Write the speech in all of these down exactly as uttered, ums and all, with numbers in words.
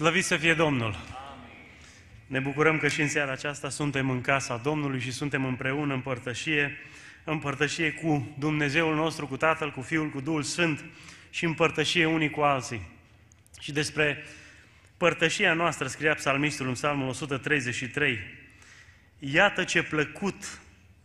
Slăvit să fie Domnul! Ne bucurăm că și în seara aceasta suntem în casa Domnului și suntem împreună în părtășie, în părtășie cu Dumnezeul nostru, cu Tatăl, cu Fiul, cu Duhul Sfânt și în părtășie unii cu alții. Și despre părtășia noastră scria psalmistul în psalmul o sută treizeci și trei: iată ce plăcut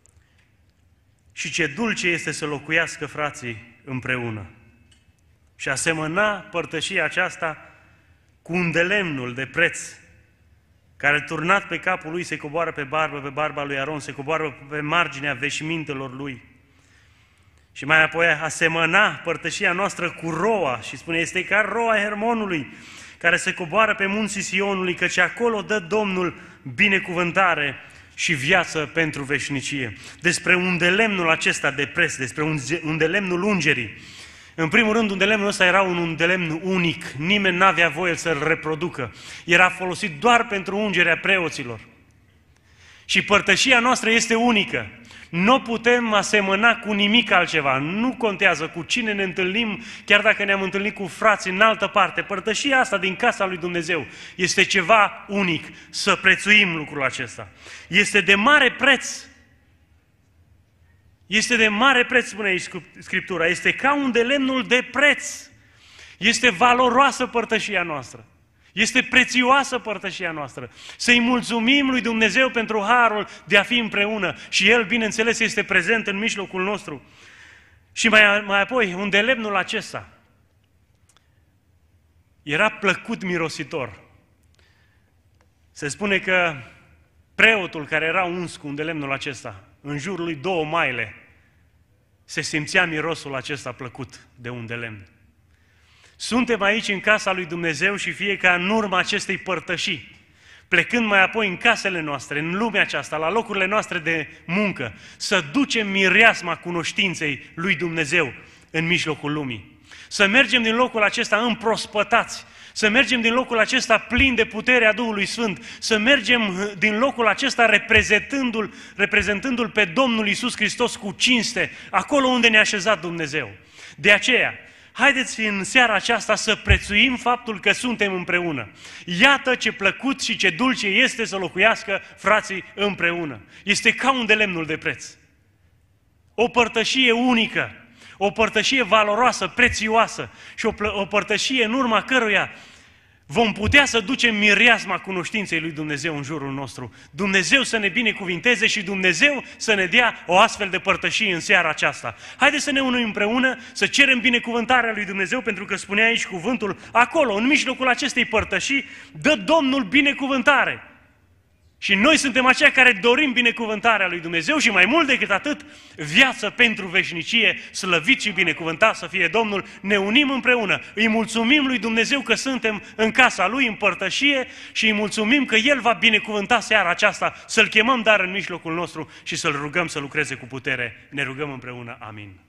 și ce dulce este să locuiască frații împreună. Și asemăna părtășia aceasta cu un de lemnul de preț, care turnat pe capul lui se coboară pe barbă, pe barba lui Aron, se coboară pe marginea veșmintelor lui. Și mai apoi asemăna părtășia noastră cu roa și spune, este ca roa Hermonului, care se coboară pe munții Sionului, căci acolo dă Domnul binecuvântare și viață pentru veșnicie. Despre undelemnul acesta de preț, despre undelemnul ungerii. În primul rând, undelemnul ăsta era un undelemn unic, nimeni n-avea voie să-l reproducă. Era folosit doar pentru ungerea preoților. Și părtășia noastră este unică. Nu putem asemăna cu nimic altceva. Nu contează cu cine ne întâlnim, chiar dacă ne-am întâlnit cu frații în altă parte. Părtășia asta din casa lui Dumnezeu este ceva unic. Să prețuim lucrul acesta. Este de mare preț. Este de mare preț, spune aici Scriptura. Este ca un de lemnul de preț. Este valoroasă părtășia noastră. Este prețioasă părtășia noastră. Să-i mulțumim lui Dumnezeu pentru harul de a fi împreună. Și El, bineînțeles, este prezent în mijlocul nostru. Și mai, mai apoi, un de lemnul acesta era plăcut mirositor. Se spune că preotul care era uns cu un de lemnul acesta, în jurul lui două maile, se simțea mirosul acesta plăcut de un de lemn. Suntem aici în casa lui Dumnezeu și fie ca în urma acestei părtășii, plecând mai apoi în casele noastre, în lumea aceasta, la locurile noastre de muncă, să ducem mireasma cunoștinței lui Dumnezeu în mijlocul lumii. Să mergem din locul acesta împrospătați, să mergem din locul acesta plin de puterea Duhului Sfânt, să mergem din locul acesta reprezentându-L, reprezentându-L pe Domnul Iisus Hristos cu cinste, acolo unde ne-a așezat Dumnezeu. De aceea, haideți în seara aceasta să prețuim faptul că suntem împreună. Iată ce plăcut și ce dulce este să locuiască frații împreună. Este ca un de lemnul de preț. O părtășie unică, o părtășie valoroasă, prețioasă și o, o părtășie în urma căruia vom putea să ducem mireasma cunoștinței lui Dumnezeu în jurul nostru. Dumnezeu să ne binecuvinteze și Dumnezeu să ne dea o astfel de părtășie în seara aceasta. Haideți să ne unim împreună, să cerem binecuvântarea lui Dumnezeu, pentru că spunea aici cuvântul, acolo, în mijlocul acestei părtășii, dă Domnul binecuvântare. Și noi suntem aceia care dorim binecuvântarea lui Dumnezeu și mai mult decât atât, viață pentru veșnicie, slăvit și binecuvântat să fie Domnul. Ne unim împreună, îi mulțumim lui Dumnezeu că suntem în casa Lui, în părtășie și îi mulțumim că El va binecuvânta seara aceasta, să-L chemăm dar în mijlocul nostru și să-L rugăm să lucreze cu putere. Ne rugăm împreună. Amin.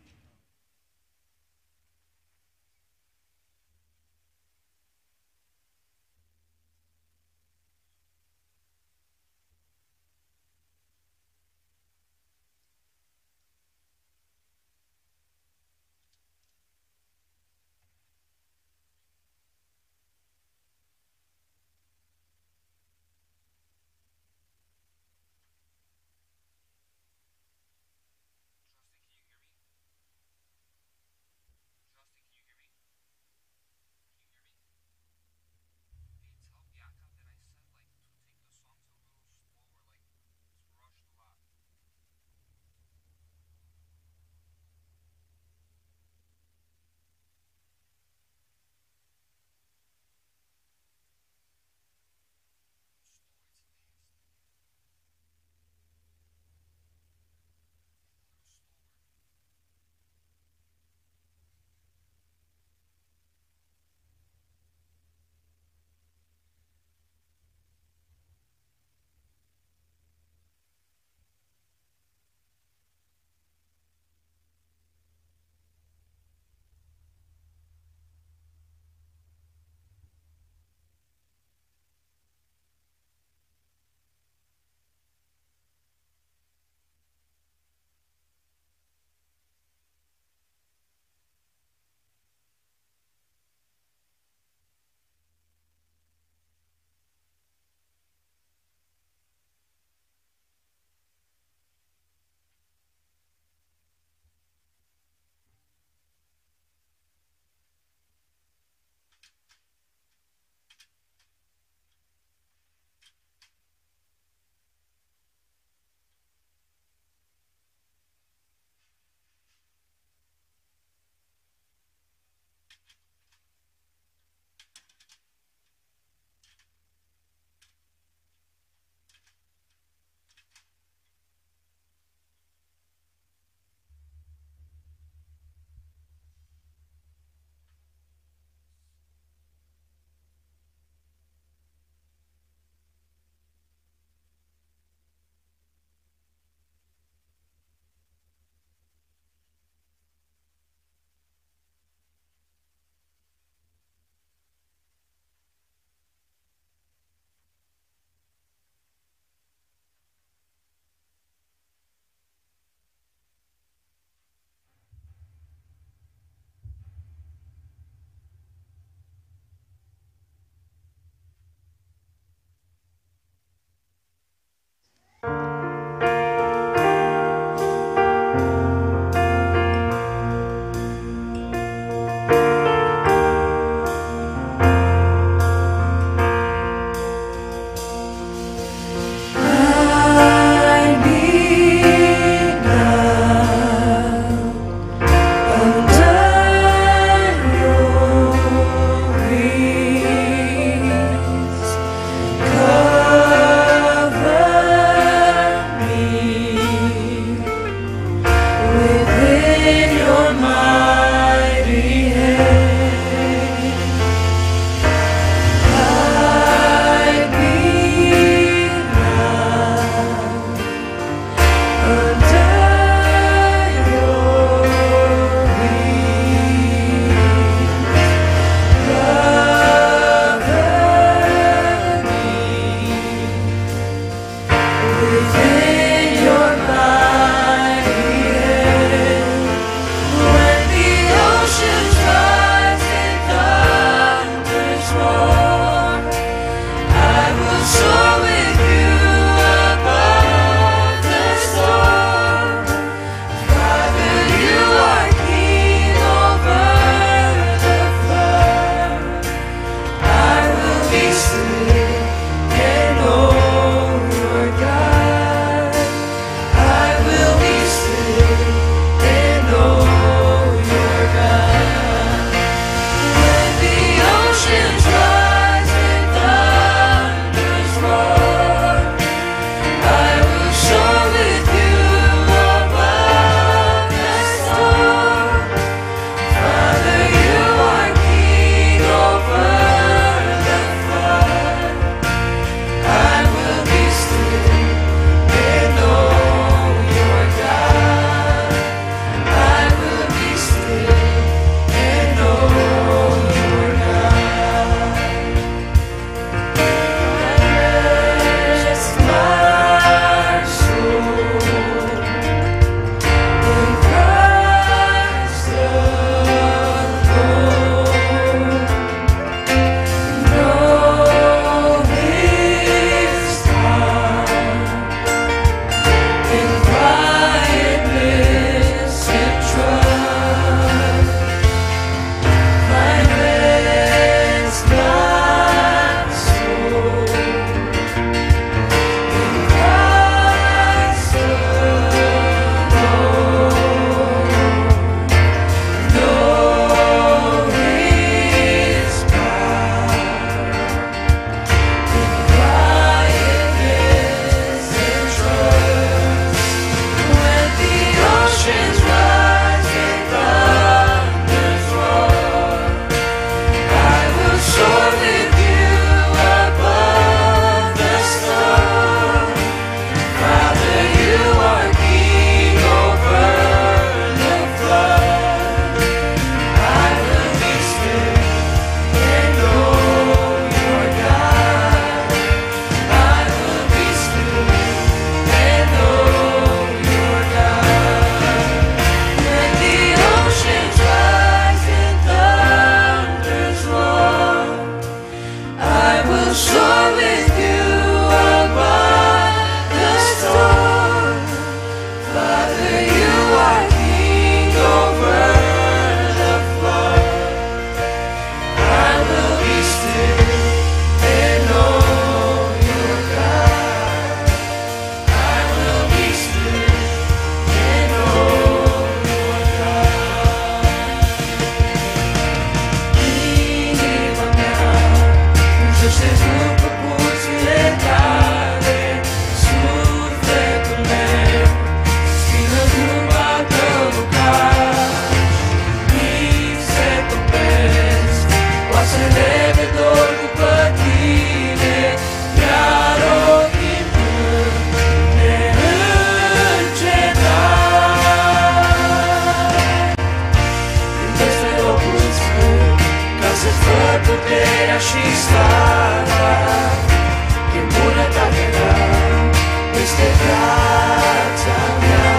și slava, din bunătatea ta, este viața mea.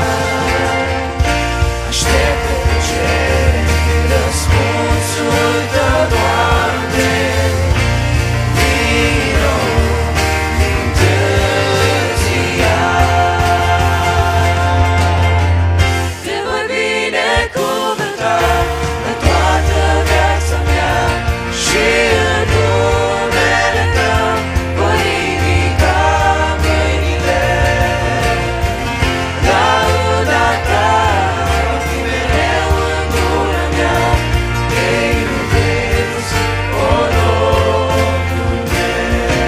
Așteaptă cu cere răspunsul tău, Doamne, vino, întârzia. Te voi binecuvânta în toată viața mea și în numele tău voi ridica mâinile. Lauda ta va fi mereu în gura mea, te iubesc, o Domnule.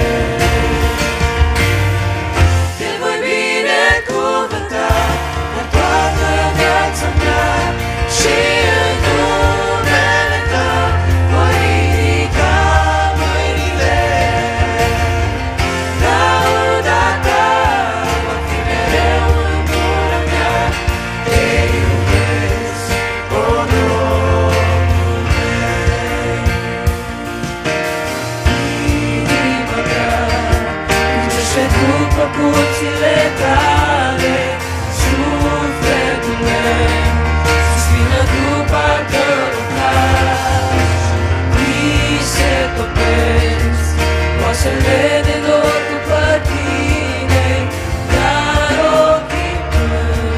Te voi binecuvânta în toată viața mea și în numele tău voi ridica mâinile. Lauda ta va fi mereu în gura mea, te iubesc, o Domnule. Inima mea muncește după curțile tale, sufletul meu suspină după al tău obraz. Vise topesc, oasele de dor după tine, dar ochii tăi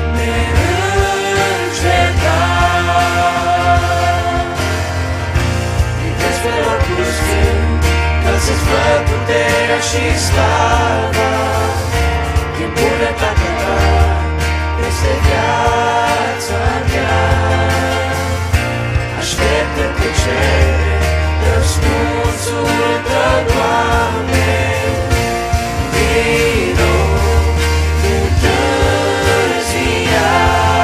neîncetat privesc pe locul sfânt, ca să-ți văd puterea și slava, din bunătatea ta este viața mea. Așteaptă cu cere răspunsul tău, Doamne, vino, întârzia.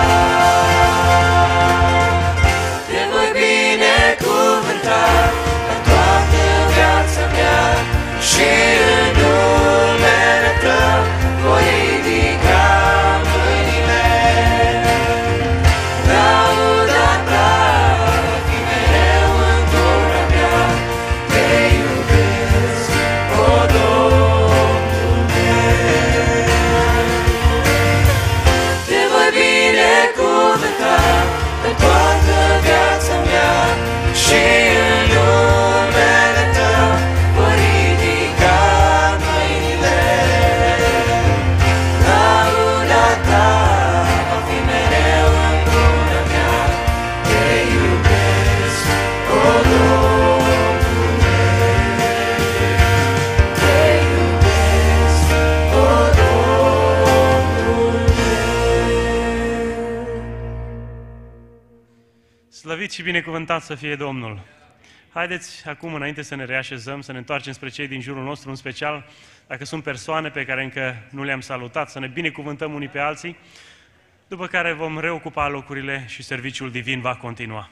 Te voi binecuvânta în toată viața mea și în numele tău voi ridica mâinile. Lauda ta va fi mereu în gura mea, te iubesc, o Domnule. Te voi binecuvânta în toată viața mea și în numele tău voi ridica mâinile. Lauda ta va fi mereu în gura mea, te iubesc, o Domnule. Te iubesc, o Domnule. Slăvit și binecuvântat să fie Domnul! Haideți acum, înainte să ne reașezăm, să ne întoarcem spre cei din jurul nostru, în special dacă sunt persoane pe care încă nu le-am salutat, să ne binecuvântăm unii pe alții, după care vom reocupa locurile și serviciul divin va continua.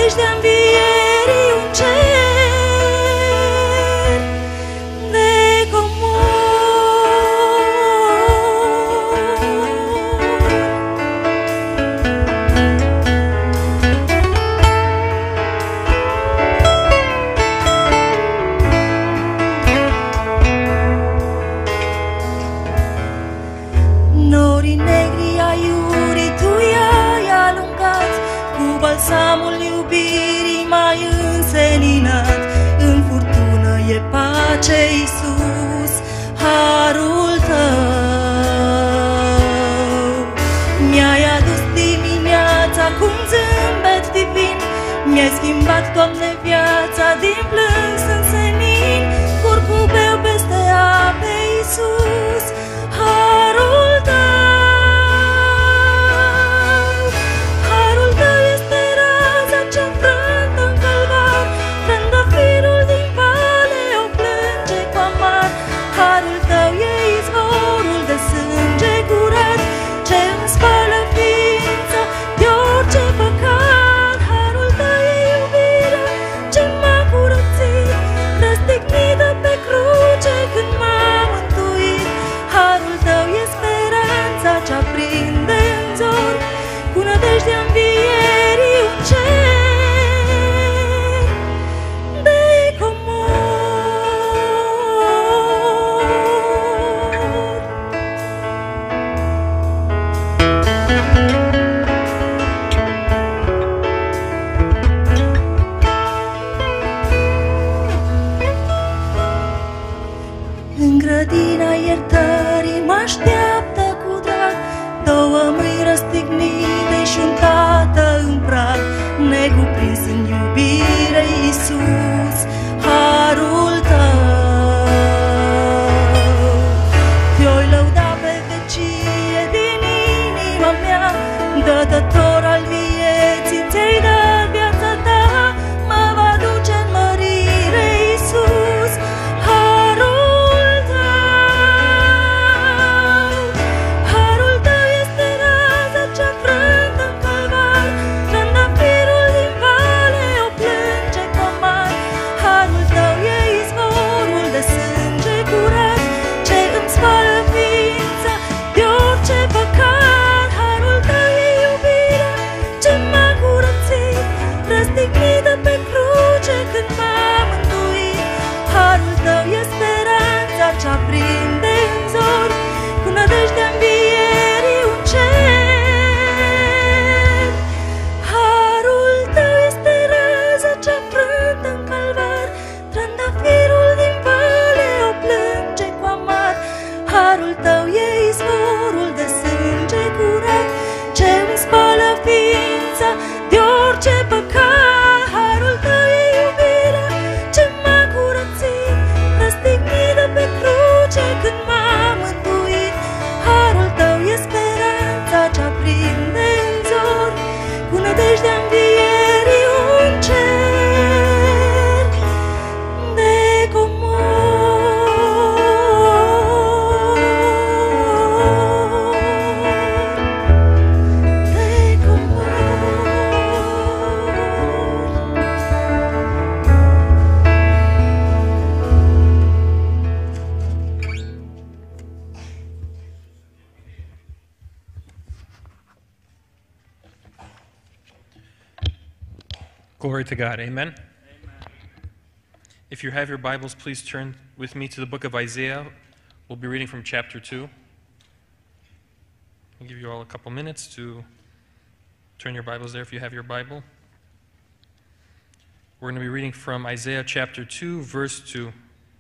nădejdea învierii un cer de norii negri aiurii tu i-ai alungat, cu balsamul iubirii m-ai înseninat. În furtună e pace, Iisus, harul tău. Mi-ai adus dimineața cu un zâmbet divin, mi-ai schimbat, Doamne, viața din plâns în senin. Curcubeu peste ape, Iisus, harul tău. Harul tău este raza ce-a frânt în calvar, trandafirul din vale o plânge cu amar. Harul tău e izvorul de sânge curat, ce îmi spală ființa de orice păcat. Harul tău e iubirea ce m-a curățit, răstignită pe cruce când m-a mântuit. Harul tău e speranța ce aprinde în zor, cu nădejdea învierii un cer de comor. În grădina iertării mă așteaptă cu drag două mâini răstignite și un tată în prag, necuprins în iubire, Iisus, harul tău. Te-oi lăuda pe vecie din inima mea, dătător al vieții, ți-ai dat viața ta, mă va duce în mărire, Iisus, harul tău. Harul tău este raza ce-a frânt în calvar, trandafirul din vale o plânge cu amar. Harul tău e izvorul de sânge curat, ce îmi spală ființa de orice păcat. Harul tău e iubirea ce m-a curățit, răstignită pe cruce când m-a mântuit. Harul tău e speranța ce aprinde în zor, cu nădejdea învierii un cer. Harul tău este raza ce-a frânt în calvar, trandafirul din vale o plânge cu amar. Harul tău e izvorul de sânge curat, ce îmi spală ființa de orice păcat. Harul tău e iubirea ce m-a curățit, răstignită pe cruce când m-a mântuit. Harul tău e speranța ce aprinde în zor, cu nădejdea învierii un cer de comor, de Glory to God. Amen. If you have your Bibles, please turn with me to the book of Isaiah. We'll be reading from chapter two. I'll give you all a couple minutes to turn your Bibles there if you have your Bible. We're going to be reading from Isaiah chapter two, verse two.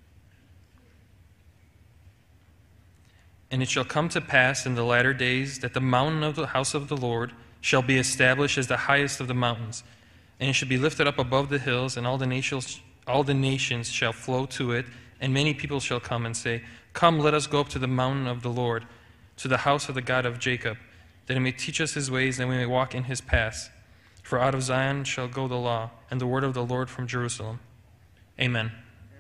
And it shall come to pass in the latter days that the mountain of the house of the Lord shall be established as the highest of the mountains, and it shall be lifted up above the hills, and all the nations, all the nations shall flow to it, and many people shall come and say, Come, let us go up to the mountain of the Lord, to the house of the God of Jacob, that he may teach us his ways, that we may walk in his paths. For out of Zion shall go the law, and the word of the Lord from Jerusalem. Amen.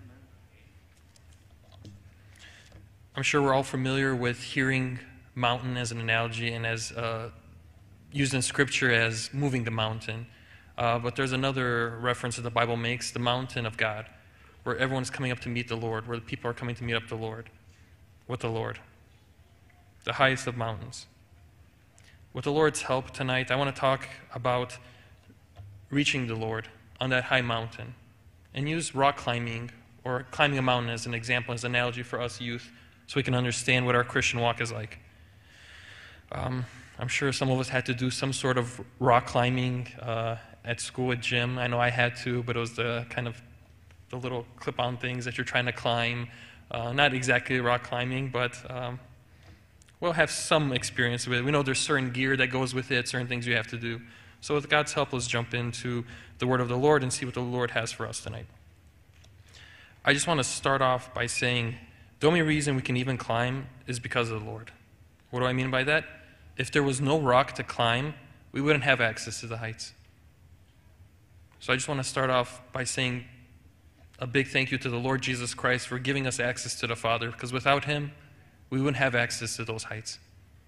I'm sure we're all familiar with hearing mountain as an analogy and as uh, used in Scripture as moving the mountain. Uh, but there's another reference that the Bible makes, the mountain of God, where everyone's coming up to meet the Lord, where the people are coming to meet up the Lord, with the Lord. The highest of mountains. With the Lord's help tonight, I want to talk about reaching the Lord on that high mountain, and use rock climbing or climbing a mountain as an example, as an analogy for us youth, so we can understand what our Christian walk is like. Um, I'm sure some of us had to do some sort of rock climbing uh, at school at gym. I know I had to, but it was the kind of the little clip-on things that you're trying to climb. Uh, not exactly rock climbing, but um, we'll have some experience with it. We know there's certain gear that goes with it, certain things you have to do. So with God's help, let's jump into the word of the Lord and see what the Lord has for us tonight. I just want to start off by saying the only reason we can even climb is because of the Lord. What do I mean by that? If there was no rock to climb, we wouldn't have access to the heights. So I just want to start off by saying a big thank you to the Lord Jesus Christ for giving us access to the Father, because without him, we wouldn't have access to those heights.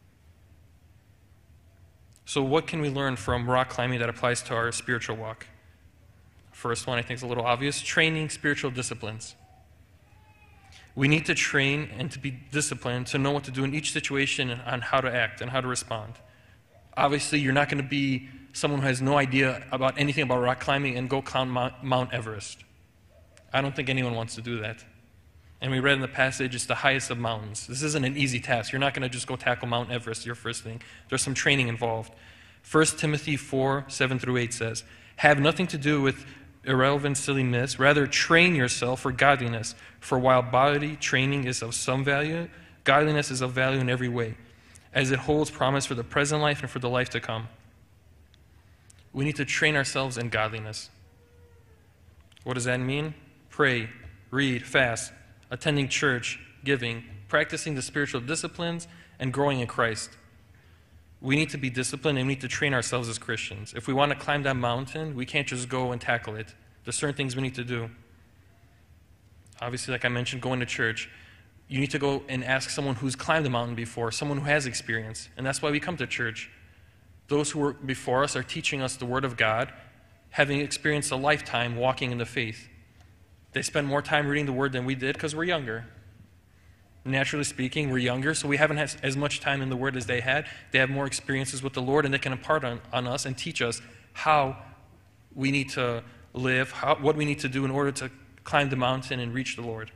So what can we learn from rock climbing that applies to our spiritual walk? First one I think is a little obvious, training spiritual disciplines. We need to train and to be disciplined to know what to do in each situation and on how to act and how to respond. Obviously, you're not going to be someone who has no idea about anything about rock climbing and go climb Mount Everest. I don't think anyone wants to do that. And we read in the passage, it's the highest of mountains. This isn't an easy task. You're not going to just go tackle Mount Everest, your first thing. There's some training involved. First Timothy four, seven through eight says, have nothing to do with irrelevant, silly myths. Rather, train yourself for godliness. For while body training is of some value, godliness is of value in every way, as it holds promise for the present life and for the life to come. We need to train ourselves in godliness. What does that mean? Pray, read, fast, attending church, giving, practicing the spiritual disciplines, and growing in Christ. We need to be disciplined and we need to train ourselves as Christians. If we want to climb that mountain, we can't just go and tackle it. There's certain things we need to do. Obviously, like I mentioned, going to church. You need to go and ask someone who's climbed the mountain before, someone who has experience. And that's why we come to church. Those who were before us are teaching us the Word of God, having experienced a lifetime walking in the faith. They spend more time reading the Word than we did because we're younger. Naturally speaking, we're younger, so we haven't had as much time in the Word as they had. They have more experiences with the Lord, and they can impart on, on us and teach us how we need to live, how, what we need to do in order to climb the mountain and reach the Lord.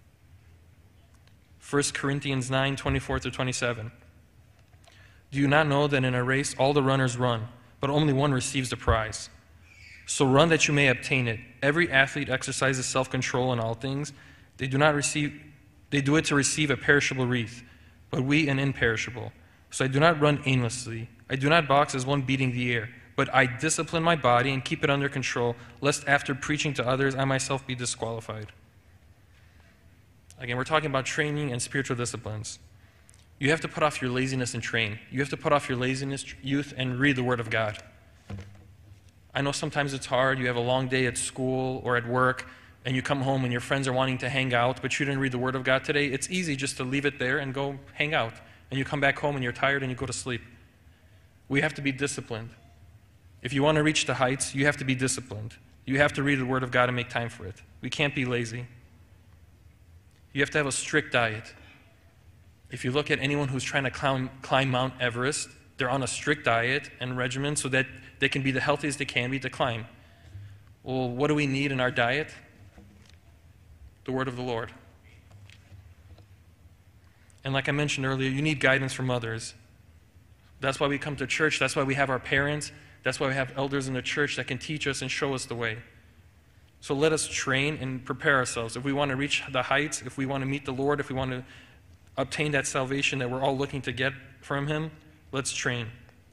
First Corinthians nine, twenty-four through twenty-seven. Do you not know that in a race all the runners run, but only one receives the prize? So run that you may obtain it. Every athlete exercises self-control in all things. They do not receive, they do it to receive a perishable wreath, but we an imperishable. So I do not run aimlessly. I do not box as one beating the air, but I discipline my body and keep it under control, lest after preaching to others I myself be disqualified. Again, we're talking about training and spiritual disciplines. You have to put off your laziness and train. You have to put off your laziness, youth, and read the Word of God. I know sometimes it's hard. You have a long day at school or at work, and you come home and your friends are wanting to hang out, but you didn't read the Word of God today. It's easy just to leave it there and go hang out. And you come back home and you're tired and you go to sleep. We have to be disciplined. If you want to reach the heights, you have to be disciplined. You have to read the Word of God and make time for it. We can't be lazy. You have to have a strict diet. If you look at anyone who's trying to climb, climb Mount Everest, they're on a strict diet and regimen so that they can be the healthiest they can be to climb. Well, what do we need in our diet? The Word of the Lord. And like I mentioned earlier, you need guidance from others. That's why we come to church. That's why we have our parents. That's why we have elders in the church that can teach us and show us the way. So let us train and prepare ourselves. If we want to reach the heights, if we want to meet the Lord, if we want to obtain that salvation that we're all looking to get from Him, let's train.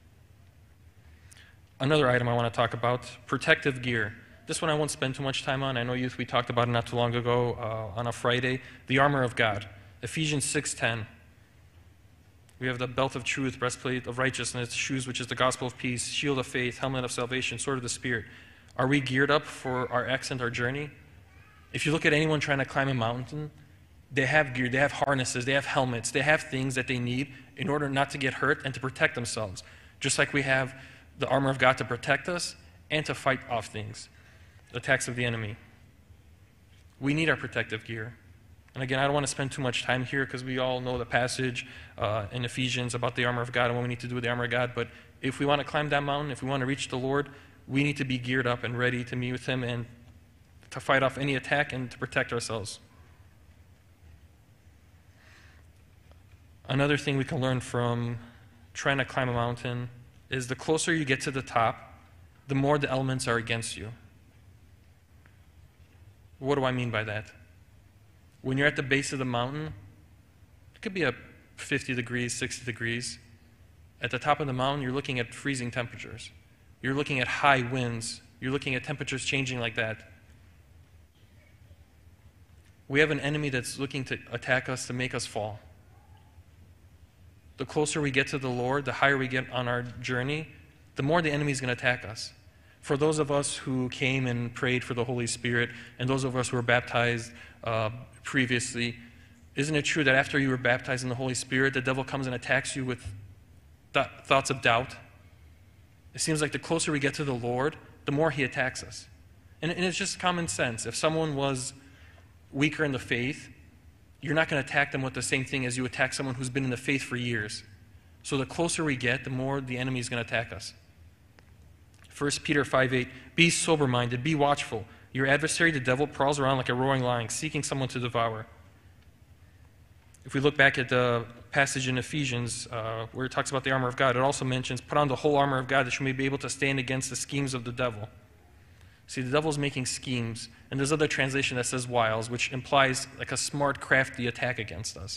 Another item I want to talk about, protective gear. This one I won't spend too much time on. I know youth, we talked about it not too long ago uh, on a Friday. The armor of God. Ephesians six ten. We have the belt of truth, breastplate of righteousness, shoes which is the gospel of peace, shield of faith, helmet of salvation, sword of the Spirit. Are we geared up for our ascent, our journey? If you look at anyone trying to climb a mountain, they have gear, they have harnesses, they have helmets, they have things that they need in order not to get hurt and to protect themselves. Just like we have the armor of God to protect us, and to fight off things, the attacks of the enemy. We need our protective gear. And again, I don't want to spend too much time here because we all know the passage uh, in Ephesians about the armor of God and what we need to do with the armor of God. But if we want to climb that mountain, if we want to reach the Lord, we need to be geared up and ready to meet with Him and to fight off any attack and to protect ourselves. Another thing we can learn from trying to climb a mountain is the closer you get to the top, the more the elements are against you. What do I mean by that? When you're at the base of the mountain, it could be up fifty degrees, sixty degrees. At the top of the mountain, you're looking at freezing temperatures. You're looking at high winds. You're looking at temperatures changing like that. We have an enemy that's looking to attack us to make us fall. The closer we get to the Lord, the higher we get on our journey, the more the enemy is going to attack us. For those of us who came and prayed for the Holy Spirit, and those of us who were baptized uh, previously, isn't it true that after you were baptized in the Holy Spirit, the devil comes and attacks you with th- thoughts of doubt? It seems like the closer we get to the Lord, the more he attacks us. And, and it's just common sense. If someone was weaker in the faith, you're not going to attack them with the same thing as you attack someone who's been in the faith for years. So the closer we get, the more the enemy is going to attack us. First Peter five eight, be sober-minded, be watchful. Your adversary, the devil, prowls around like a roaring lion, seeking someone to devour. If we look back at the passage in Ephesians uh, where it talks about the armor of God, it also mentions, put on the whole armor of God that you may be able to stand against the schemes of the devil. See, the devil's making schemes, and there's other translation that says wiles, which implies like a smart, crafty attack against us.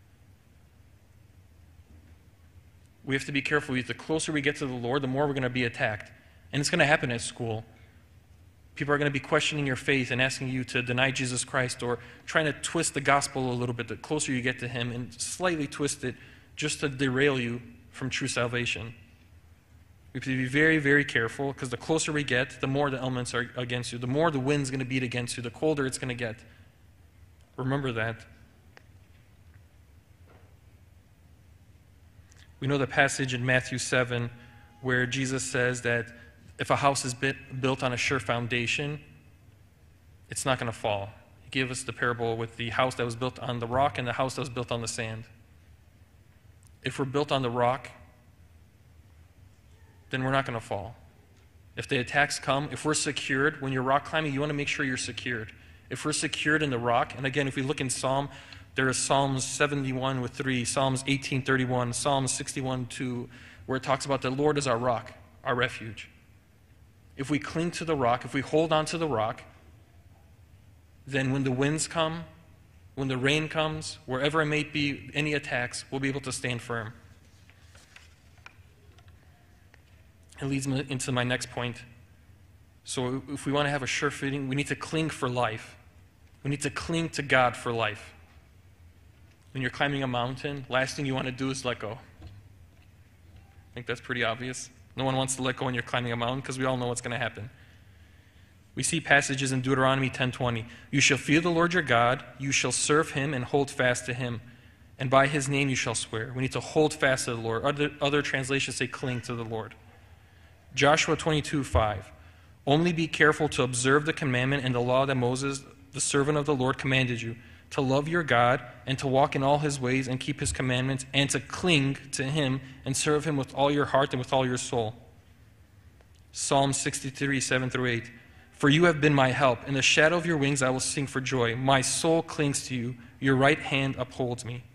We have to be careful. The closer we get to the Lord, the more we're going to be attacked. And it's going to happen at school. People are going to be questioning your faith and asking you to deny Jesus Christ or trying to twist the gospel a little bit the closer you get to Him and slightly twist it just to derail you from true salvation. We have to be very, very careful because the closer we get, the more the elements are against you. The more the wind's going to beat against you, the colder it's going to get. Remember that. We know the passage in Matthew seven where Jesus says that if a house is built on a sure foundation, it's not going to fall. He gave us the parable with the house that was built on the rock and the house that was built on the sand. If we're built on the rock, then we're not going to fall. If the attacks come, if we're secured, when you're rock climbing, you want to make sure you're secured. If we're secured in the rock, and again, if we look in Psalm, there is Psalms seventy-one with three, Psalms eighteen thirty-one, Psalms sixty-one two, where it talks about the Lord is our rock, our refuge. If we cling to the rock, if we hold on to the rock, then when the winds come, when the rain comes, wherever it may be, any attacks, we'll be able to stand firm. It leads me into my next point. So if we want to have a sure footing, we need to cling for life. We need to cling to God for life. When you're climbing a mountain, last thing you want to do is let go. I think that's pretty obvious. No one wants to let go when you're climbing a mountain because we all know what's going to happen. We see passages in Deuteronomy ten twenty. You shall fear the Lord your God, you shall serve Him and hold fast to Him, and by His name you shall swear. We need to hold fast to the Lord. Other, other translations say cling to the Lord. Joshua twenty-two five. Only be careful to observe the commandment and the law that Moses, the servant of the Lord, commanded you, to love your God and to walk in all His ways and keep His commandments and to cling to Him and serve Him with all your heart and with all your soul. Psalm sixty-three seven through eight. For you have been my help. In the shadow of your wings I will sing for joy. My soul clings to you. Your right hand upholds me.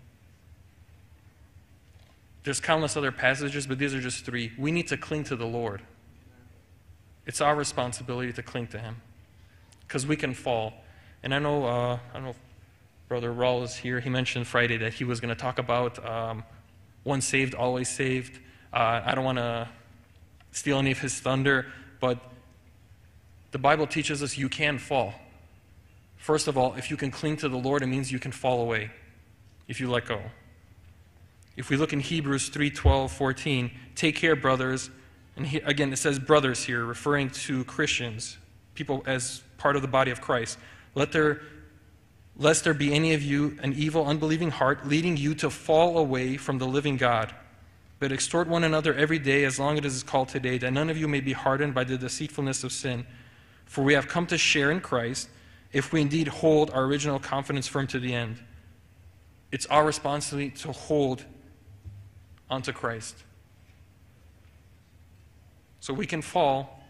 There's countless other passages, but these are just three. We need to cling to the Lord. It's our responsibility to cling to Him because we can fall. And I know, uh, I don't know if Brother Raul is here. He mentioned Friday that he was going to talk about um, once saved, always saved. Uh, I don't want to steal any of his thunder, but the Bible teaches us you can fall. First of all, if you can cling to the Lord, it means you can fall away if you let go. If we look in Hebrews three twelve, fourteen, take care, brothers. And he, again, it says brothers here, referring to Christians, people as part of the body of Christ. Let there, lest there be any of you an evil, unbelieving heart, leading you to fall away from the living God. But exhort one another every day as long as it is called today, that none of you may be hardened by the deceitfulness of sin. For we have come to share in Christ, if we indeed hold our original confidence firm to the end. It's our responsibility to hold onto Christ. So we can fall.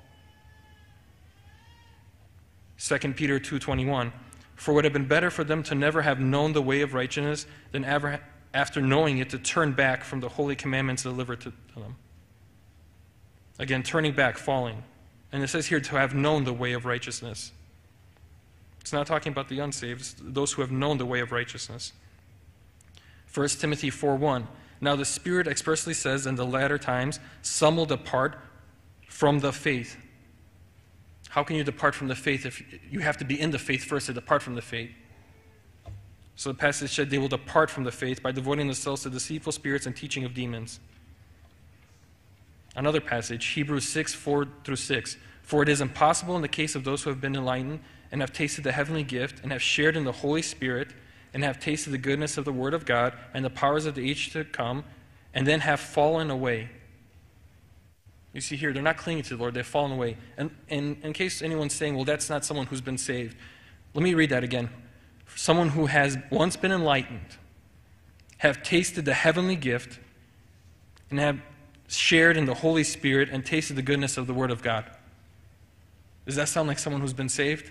Second Peter two twenty-one. For it would have been better for them to never have known the way of righteousness than ever, after knowing it, to turn back from the holy commandments delivered to them. Again, turning back, falling. And it says here to have known the way of righteousness. It's not talking about the unsaved, it's those who have known the way of righteousness. First Timothy four one. Now the Spirit expressly says in the latter times, some will depart from the faith. How can you depart from the faith if you have to be in the faith first to depart from the faith? So the passage said they will depart from the faith by devoting themselves to deceitful spirits and teaching of demons. Another passage, Hebrews six four through six. For it is impossible in the case of those who have been enlightened and have tasted the heavenly gift and have shared in the Holy Spirit and have tasted the goodness of the Word of God and the powers of the age to come, and then have fallen away. You see here, they're not clinging to the Lord, they've fallen away. And, and in case anyone's saying, well, that's not someone who's been saved, let me read that again. Someone who has once been enlightened, have tasted the heavenly gift, and have shared in the Holy Spirit and tasted the goodness of the Word of God. Does that sound like someone who's been saved?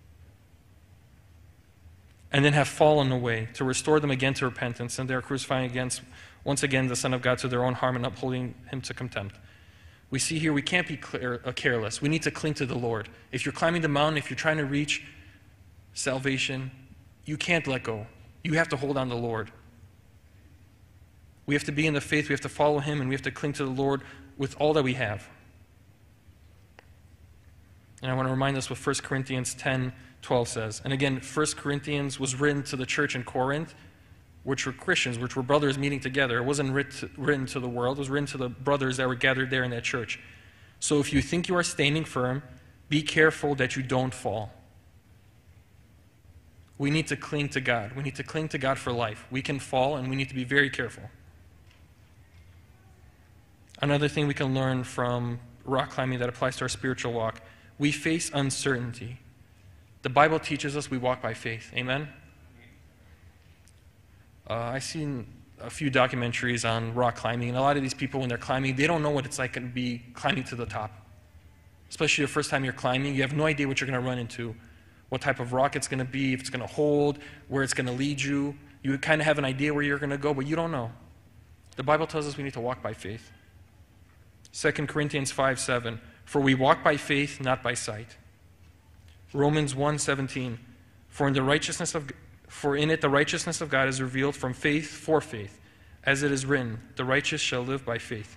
And then have fallen away, to restore them again to repentance, and they are crucifying against, once again, the Son of God to their own harm and upholding him to contempt. We see here we can't be clear, uh, careless. We need to cling to the Lord. If you're climbing the mountain, if you're trying to reach salvation, you can't let go. You have to hold on to the Lord. We have to be in the faith, we have to follow him, and we have to cling to the Lord with all that we have. And I want to remind us what First Corinthians ten twelve says. And again, First Corinthians was written to the church in Corinth, which were Christians, which were brothers meeting together. It wasn't writ- written to the world. It was written to the brothers that were gathered there in that church. So if you think you are standing firm, be careful that you don't fall. We need to cling to God. We need to cling to God for life. We can fall, and we need to be very careful. Another thing we can learn from rock climbing that applies to our spiritual walk, we face uncertainty. The Bible teaches us we walk by faith. Amen? Uh, I've seen a few documentaries on rock climbing, and a lot of these people, when they're climbing, they don't know what it's like to be climbing to the top. Especially the first time you're climbing, you have no idea what you're going to run into, what type of rock it's going to be, if it's going to hold, where it's going to lead you. You kind of have an idea where you're going to go, but you don't know. The Bible tells us we need to walk by faith. Second Corinthians five seven, for we walk by faith, not by sight. Romans one seventeen, for in the righteousness of for in it the righteousness of God is revealed from faith for faith, as it is written, the righteous shall live by faith.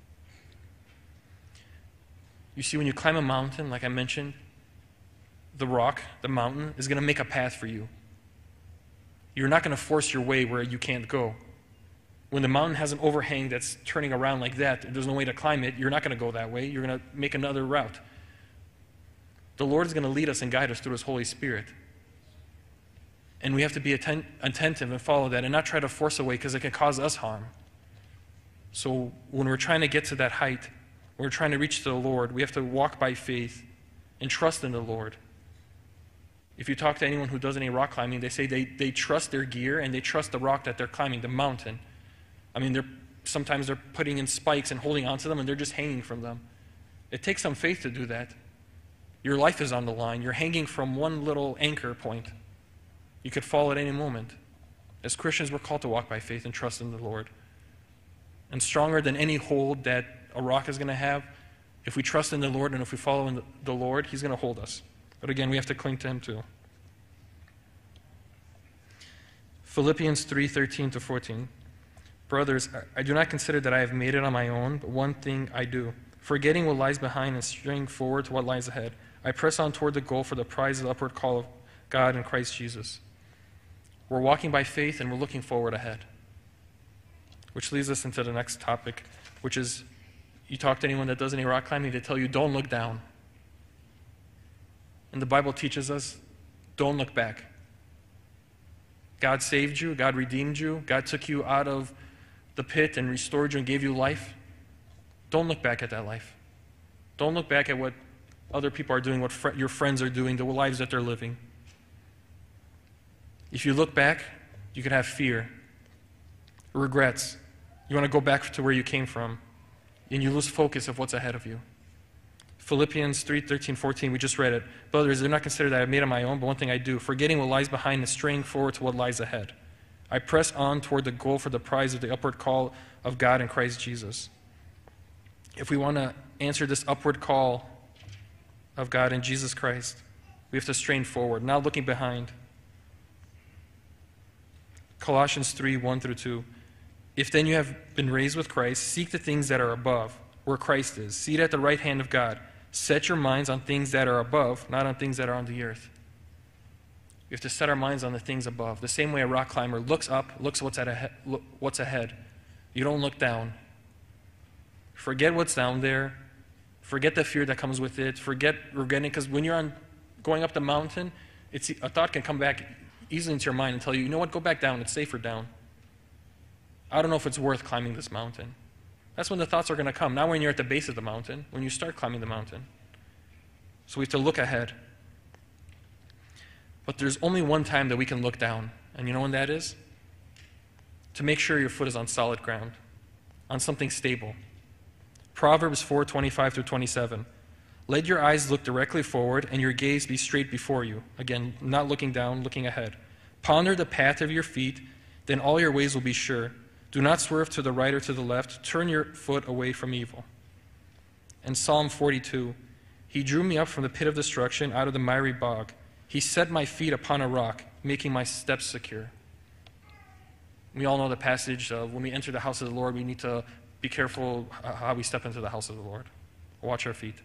You see, when you climb a mountain, like I mentioned, the rock, the mountain, is going to make a path for you. You're not going to force your way where you can't go. When the mountain has an overhang that's turning around like that, there's no way to climb it, you're not going to go that way. You're going to make another route. The Lord is going to lead us and guide us through his Holy Spirit. And we have to be atten- attentive and follow that and not try to force a way because it can cause us harm. So when we're trying to get to that height, when we're trying to reach to the Lord, we have to walk by faith and trust in the Lord. If you talk to anyone who does any rock climbing, they say they, they trust their gear and they trust the rock that they're climbing, the mountain. I mean, they're sometimes they're putting in spikes and holding onto them and they're just hanging from them. It takes some faith to do that. Your life is on the line. You're hanging from one little anchor point. You could fall at any moment. As Christians, we're called to walk by faith and trust in the Lord. And stronger than any hold that a rock is going to have, if we trust in the Lord and if we follow in the Lord, he's going to hold us. But again, we have to cling to him too. Philippians three thirteen to fourteen. Brothers, I do not consider that I have made it on my own, but one thing I do. Forgetting what lies behind and straining forward to what lies ahead, I press on toward the goal for the prize of the upward call of God in Christ Jesus. We're walking by faith and we're looking forward ahead. Which leads us into the next topic, which is, you talk to anyone that does any rock climbing, they tell you, don't look down. And the Bible teaches us, don't look back. God saved you, God redeemed you, God took you out of the the pit and restored you and gave you life, don't look back at that life. Don't look back at what other people are doing, what fr- your friends are doing, the lives that they're living. If you look back, you could have fear, regrets. You want to go back to where you came from, and you lose focus of what's ahead of you. Philippians three, thirteen, fourteen, we just read it. Brothers, do not consider that I have made on my own, but one thing I do, forgetting what lies behind and straying forward to what lies ahead. I press on toward the goal for the prize of the upward call of God in Christ Jesus. If we want to answer this upward call of God in Jesus Christ, we have to strain forward, not looking behind. Colossians three, one through two. If then you have been raised with Christ, seek the things that are above, where Christ is, seated at the right hand of God. Set your minds on things that are above, not on things that are on the earth. We have to set our minds on the things above. The same way a rock climber looks up, looks what's, at ahead, look, what's ahead. You don't look down. Forget what's down there. Forget the fear that comes with it. Forget regretting, because when you're on going up the mountain, it's a thought can come back easily into your mind and tell you, you know what, go back down. It's safer down. I don't know if it's worth climbing this mountain. That's when the thoughts are going to come. Not when you're at the base of the mountain, when you start climbing the mountain. So we have to look ahead. But there's only one time that we can look down. And you know when that is? To make sure your foot is on solid ground, on something stable. Proverbs four, twenty-five through twenty-seven. Let your eyes look directly forward and your gaze be straight before you. Again, not looking down, looking ahead. Ponder the path of your feet, then all your ways will be sure. Do not swerve to the right or to the left. Turn your foot away from evil. And Psalm forty-two. He drew me up from the pit of destruction, out of the miry bog. He set my feet upon a rock, making my steps secure. We all know the passage of when we enter the house of the Lord, we need to be careful how we step into the house of the Lord. Watch our feet.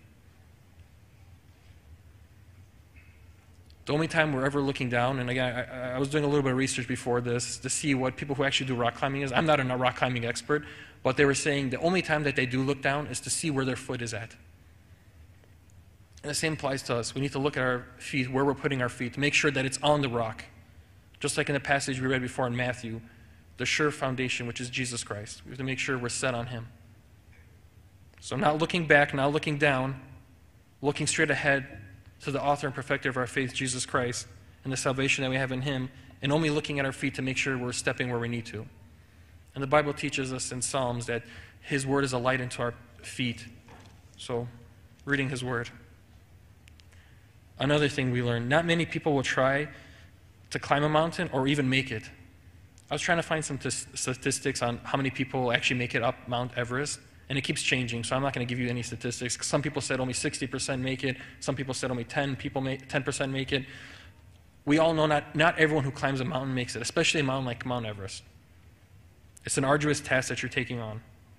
The only time we're ever looking down, and again, I, I was doing a little bit of research before this to see what people who actually do rock climbing is. I'm not a rock climbing expert, but they were saying the only time that they do look down is to see where their foot is at. And the same applies to us. We need to look at our feet, where we're putting our feet, to make sure that it's on the rock. Just like in the passage we read before in Matthew, the sure foundation, which is Jesus Christ. We have to make sure we're set on Him. So not looking back, not looking down, looking straight ahead to the author and perfecter of our faith, Jesus Christ, and the salvation that we have in Him, and only looking at our feet to make sure we're stepping where we need to. And the Bible teaches us in Psalms that His word is a light unto our feet. So, reading His word. Another thing we learned, not many people will try to climb a mountain or even make it. I was trying to find some t- statistics on how many people actually make it up Mount Everest, and it keeps changing, so I'm not going to give you any statistics. Some people said only sixty percent make it. Some people said only ten people make, ten percent make it. We all know not, not everyone who climbs a mountain makes it, especially a mountain like Mount Everest. It's an arduous task that you're taking on.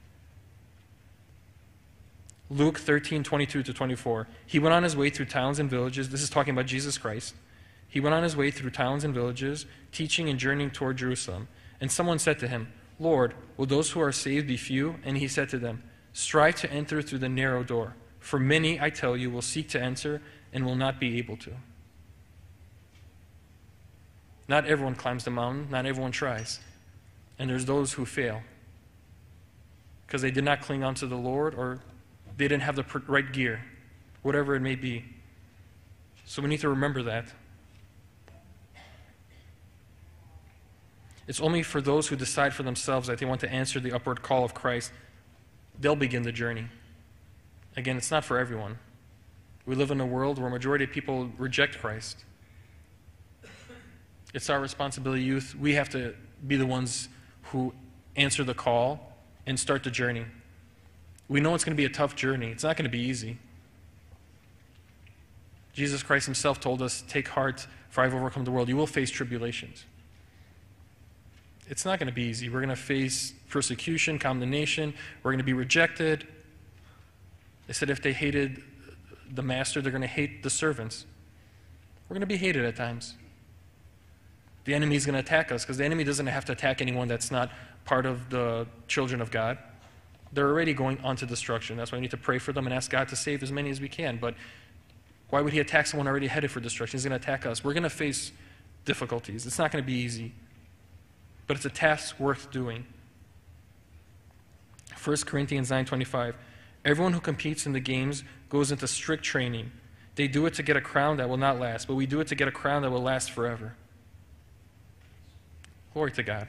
Luke thirteen, twenty-two to twenty-four. He went on his way through towns and villages. This is talking about Jesus Christ. He went on his way through towns and villages, teaching and journeying toward Jerusalem. And someone said to him, Lord, will those who are saved be few? And he said to them, strive to enter through the narrow door. For many, I tell you, will seek to enter and will not be able to. Not everyone climbs the mountain. Not everyone tries. And there's those who fail because they did not cling on to the Lord, or they didn't have the right gear, whatever it may be. So we need to remember that. It's only for those who decide for themselves that they want to answer the upward call of Christ, they'll begin the journey. Again, it's not for everyone. We live in a world where a majority of people reject Christ. It's our responsibility, youth. We have to be the ones who answer the call and start the journey. We know it's going to be a tough journey. It's not going to be easy. Jesus Christ Himself told us, take heart, for I've overcome the world. You will face tribulations. It's not going to be easy. We're going to face persecution, condemnation. We're going to be rejected. They said if they hated the master, they're going to hate the servants. We're going to be hated at times. The enemy is going to attack us, because the enemy doesn't have to attack anyone that's not part of the children of God. They're already going on to destruction. That's why we need to pray for them and ask God to save as many as we can. But why would He attack someone already headed for destruction? He's going to attack us. We're going to face difficulties. It's not going to be easy. But it's a task worth doing. First Corinthians nine twenty-five. Everyone who competes in the games goes into strict training. They do it to get a crown that will not last, but we do it to get a crown that will last forever. Glory to God.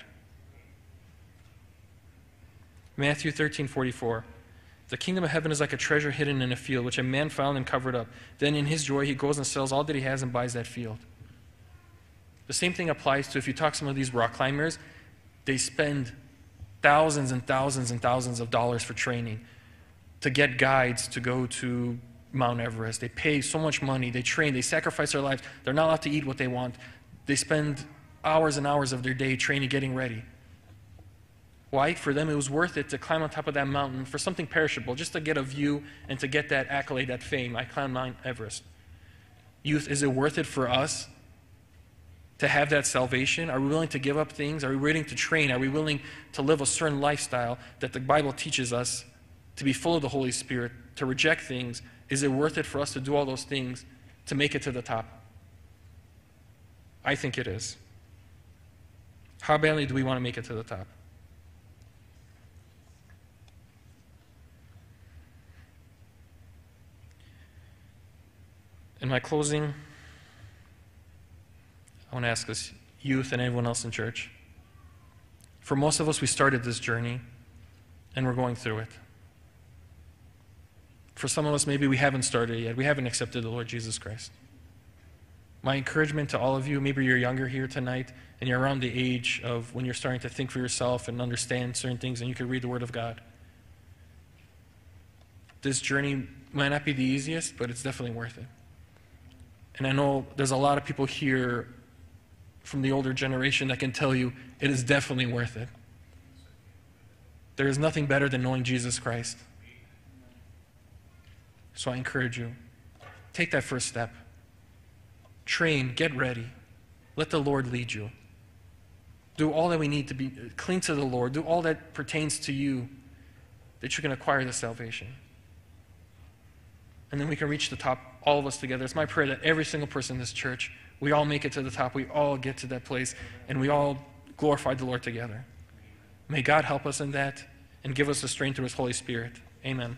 Matthew thirteen forty-four. The kingdom of heaven is like a treasure hidden in a field, which a man found and covered up. Then in his joy, he goes and sells all that he has and buys that field. The same thing applies to if you talk to some of these rock climbers, they spend thousands and thousands and thousands of dollars for training to get guides to go to Mount Everest. They pay so much money, they train, they sacrifice their lives. They're not allowed to eat what they want. They spend hours and hours of their day training, getting ready. Why? For them, it was worth it to climb on top of that mountain for something perishable, just to get a view and to get that accolade, that fame. I climbed Mount Everest. Youth, is it worth it for us to have that salvation? Are we willing to give up things? Are we willing to train? Are we willing to live a certain lifestyle that the Bible teaches us to be full of the Holy Spirit, to reject things? Is it worth it for us to do all those things to make it to the top? I think it is. How badly do we want to make it to the top? In my closing, I want to ask us, youth and everyone else in church, for most of us, we started this journey and we're going through it. For some of us, maybe we haven't started yet. We haven't accepted the Lord Jesus Christ. My encouragement to all of you, maybe you're younger here tonight and you're around the age of when you're starting to think for yourself and understand certain things and you can read the Word of God. This journey might not be the easiest, but it's definitely worth it. And I know there's a lot of people here from the older generation that can tell you it is definitely worth it. There is nothing better than knowing Jesus Christ. So I encourage you, take that first step. Train, get ready. Let the Lord lead you. Do all that we need to be, cling to the Lord. Do all that pertains to you that you can acquire the salvation. And then we can reach the top, all of us together. It's my prayer that every single person in this church, we all make it to the top. We all get to that place, and we all glorify the Lord together. May God help us in that and give us the strength through His Holy Spirit. Amen.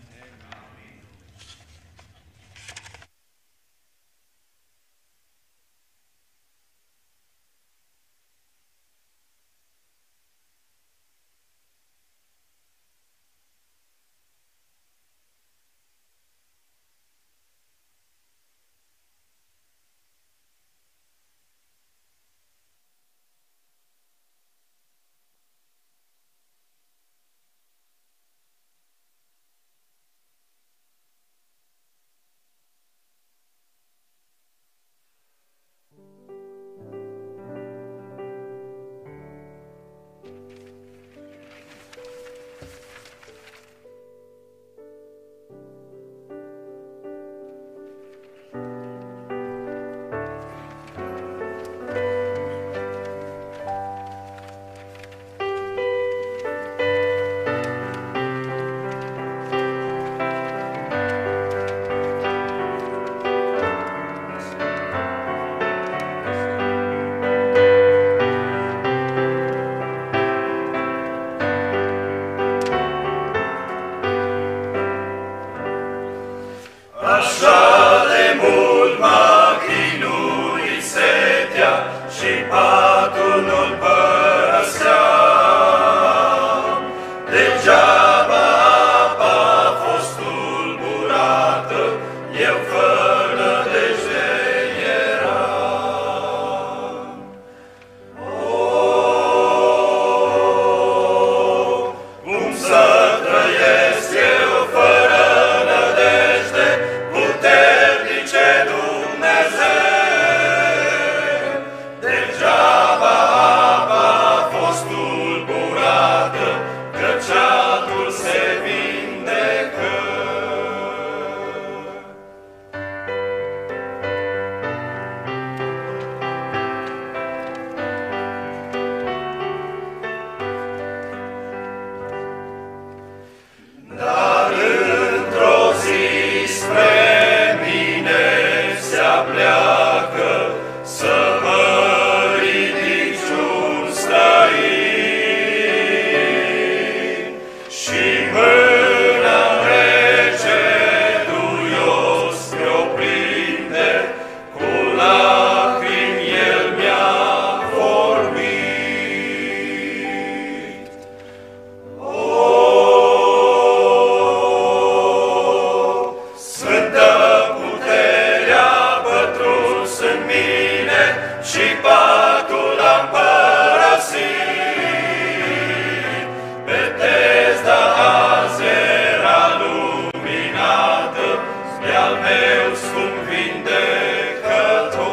și pacul am părăsit. Betesda azi era luminată, de-al meu scump vindecător.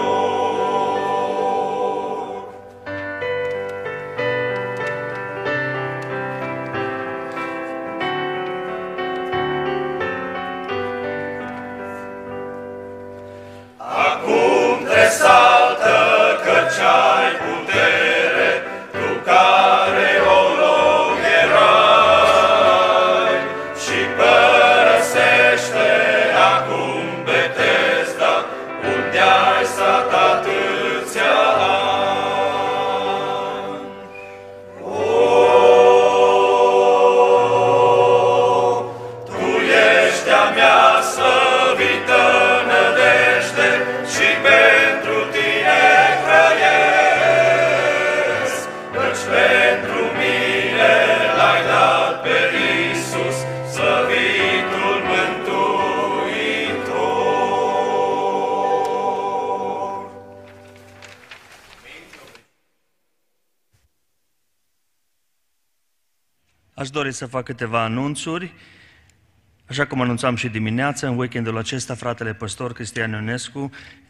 Acum tresaltă căci ai putere, tu care o loc erai, și părăsește acum Betesda, unde ai stat atâția ani. O, tu ești a mea slăvită nădejde, și pentru tine trăiesc, căci pentru mine l-ai dat pe Iisus, slăvitul Mântuitor. Aș dori să fac câteva anunțuri. Așa cum anunțam și dimineața, în weekendul acesta, fratele păstor Cristian Ionescu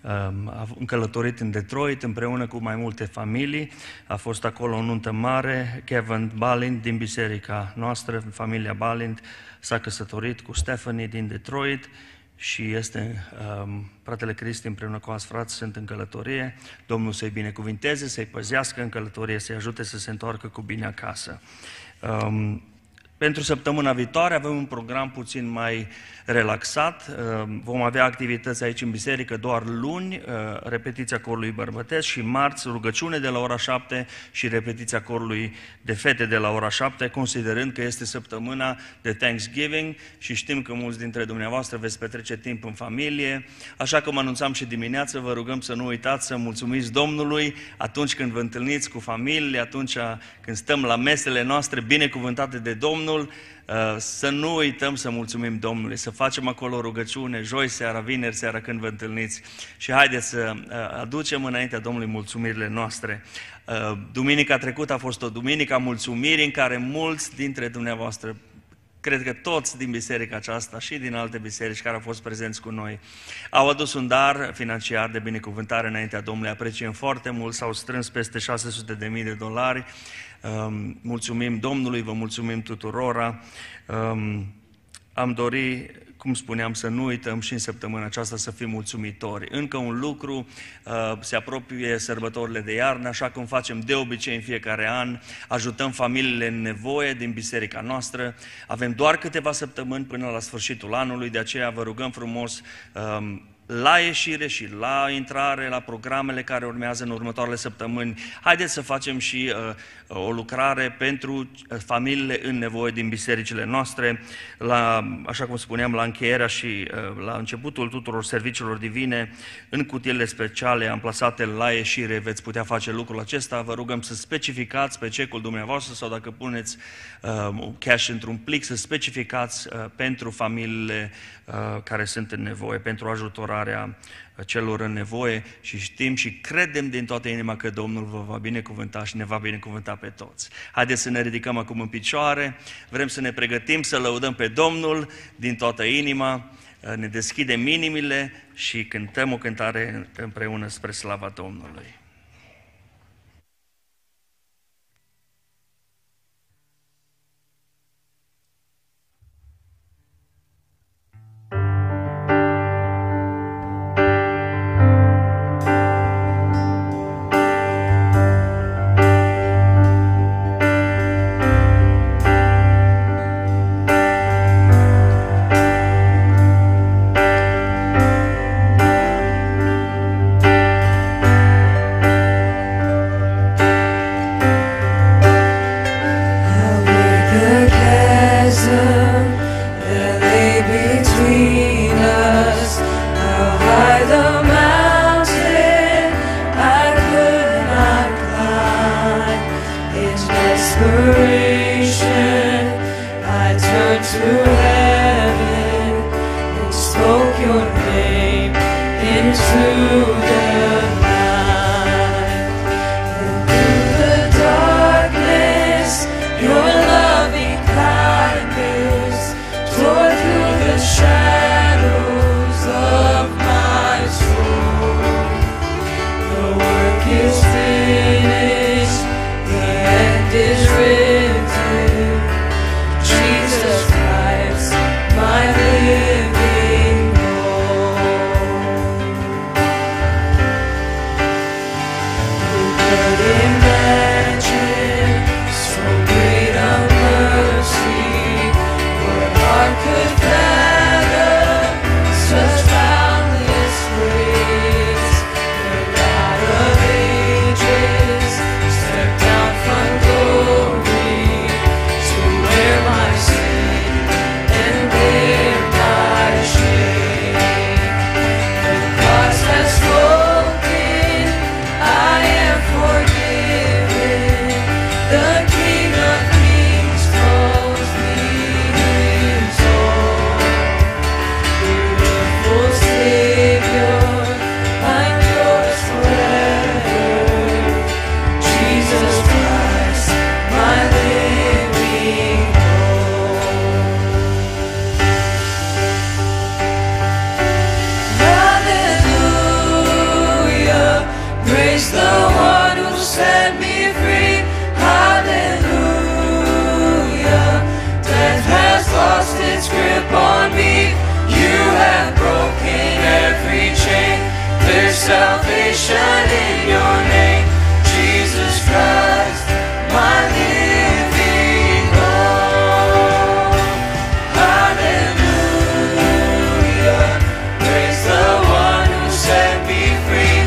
a călătorit în Detroit împreună cu mai multe familii. A fost acolo o nuntă mare. Kevin Balint din biserica noastră, familia Balint, s-a căsătorit cu Stephanie din Detroit și este um, fratele Cristi împreună cu alți frați sunt în călătorie. Domnul să-i binecuvinteze, să-i păzească în călătorie, să-i ajute să se întoarcă cu bine acasă. Um, Pentru săptămâna viitoare avem un program puțin mai relaxat. Vom avea activități aici în biserică doar luni, repetiția corului bărbătesc, și marți rugăciune de la ora șapte și repetiția corului de fete de la ora șapte, considerând că este săptămâna de Thanksgiving și știm că mulți dintre dumneavoastră veți petrece timp în familie. Așa cum anunțam și dimineață, vă rugăm să nu uitați să mulțumiți Domnului atunci când vă întâlniți cu familie, atunci când stăm la mesele noastre binecuvântate de Domnul, să nu uităm să mulțumim Domnului, să facem acolo rugăciune, joi seara, vineri seara când vă întâlniți, și haideți să aducem înaintea Domnului mulțumirile noastre. Duminica trecută a fost o duminică a mulțumirii în care mulți dintre dumneavoastră, cred că toți din biserica aceasta și din alte biserici care au fost prezenți cu noi, au adus un dar financiar de binecuvântare înaintea Domnului. Apreciem foarte mult, s-au strâns peste șase sute de mii de dolari. Um, mulțumim Domnului, vă mulțumim tuturora. Um, am dori, cum spuneam, să nu uităm și în săptămâna aceasta să fim mulțumitori. Încă un lucru, uh, se apropie sărbătorile de iarnă, așa cum facem de obicei în fiecare an, ajutăm familiile în nevoie din biserica noastră. Avem doar câteva săptămâni până la sfârșitul anului, de aceea vă rugăm frumos, um, la ieșire și la intrare, la programele care urmează în următoarele săptămâni, haideți să facem și uh, o lucrare pentru familiile în nevoie din bisericile noastre. La, așa cum spuneam, la încheierea și uh, la începutul tuturor serviciilor divine, în cutiile speciale amplasate la ieșire, veți putea face lucrul acesta. Vă rugăm să specificați pe cecul dumneavoastră sau dacă puneți uh, cash într-un plic, să specificați uh, pentru familiile uh, care sunt în nevoie, pentru ajutorarea celor în nevoie, și știm și credem din toată inima că Domnul vă va binecuvânta și ne va binecuvânta pe toți. Haideți să ne ridicăm acum în picioare, vrem să ne pregătim să lăudăm pe Domnul din toată inima, ne deschidem inimile și cântăm o cântare împreună spre slava Domnului. Spoke your name into the night. salvation in your name, Jesus Christ, my living hope. Hallelujah, praise the one who set me free.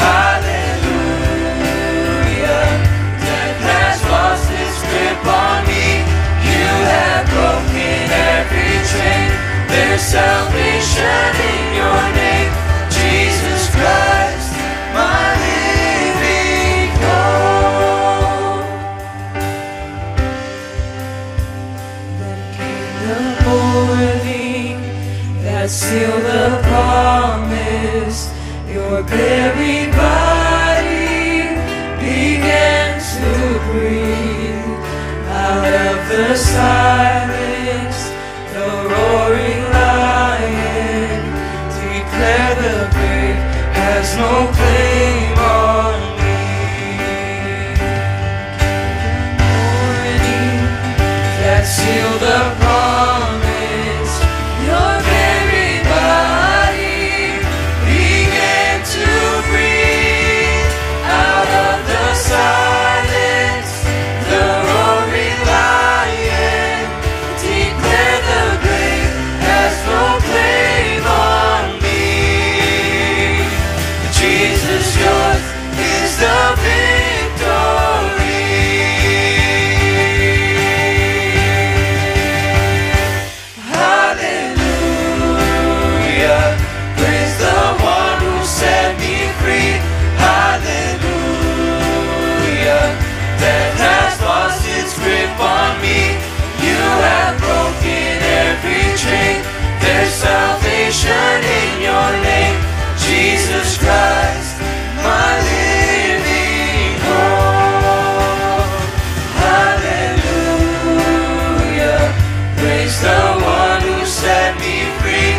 Hallelujah, death has lost its grip on me. You have broken every chain. There's salvation in your name, Jesus Christ, my living hope. Then came the morning that sealed the promise. Your buried body began to breathe. Out of the silence, the roaring lion declared the grave has no claim on me. Morning that sealed the promise, your buried body began to breathe. Out of the silence, the roaring lion declared the grave has no claim on me. Jesus, yours is the victory. Hallelujah, praise the one who set me free. Hallelujah, death has lost its grip on me. You have broken every chain. There's salvation in your name, Jesus Christ, my living hope. Hallelujah, praise the one who set me free.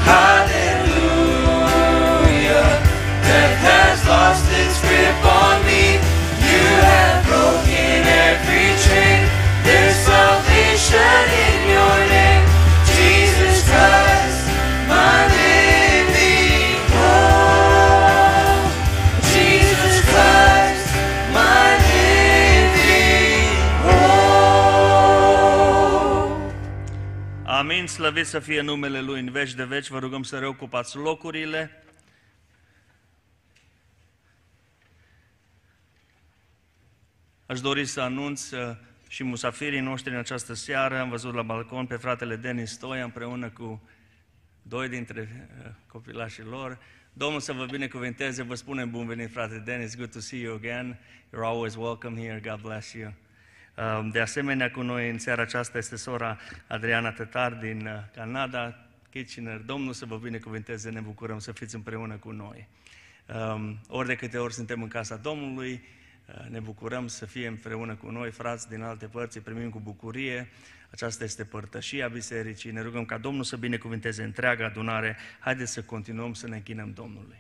Hallelujah, death has lost its grip on me. You have broken every chain. There's salvation in your name, Jesus Christ, my living hope. Jesus Christ, my living hope. Amin, slăvit să fie numele Lui în veci de veci. Vă rugăm să reocupați locurile. Aș dori să anunț uh, și musafirii noștri în această seară. Am văzut la balcon pe fratele Denis Stoia împreună cu doi dintre uh, copilașii lor. Domnul să vă binecuvânteze, vă spunem bun venit, frate Denis, good to see you again. You're always welcome here, God bless you. Um, De asemenea, cu noi în seara aceasta este sora Adriana Tătar din uh, Canada, Kitchener. Domnul să vă binecuvânteze, ne bucurăm să fiți împreună cu noi. Um, Ori de câte ori suntem în casa Domnului, uh, ne bucurăm să fie împreună cu noi, frați din alte părți, îi primim cu bucurie. Aceasta este părtășia bisericii. Ne rugăm ca Domnul să binecuvânteze întreaga adunare. Haideți să continuăm să ne închinăm Domnului.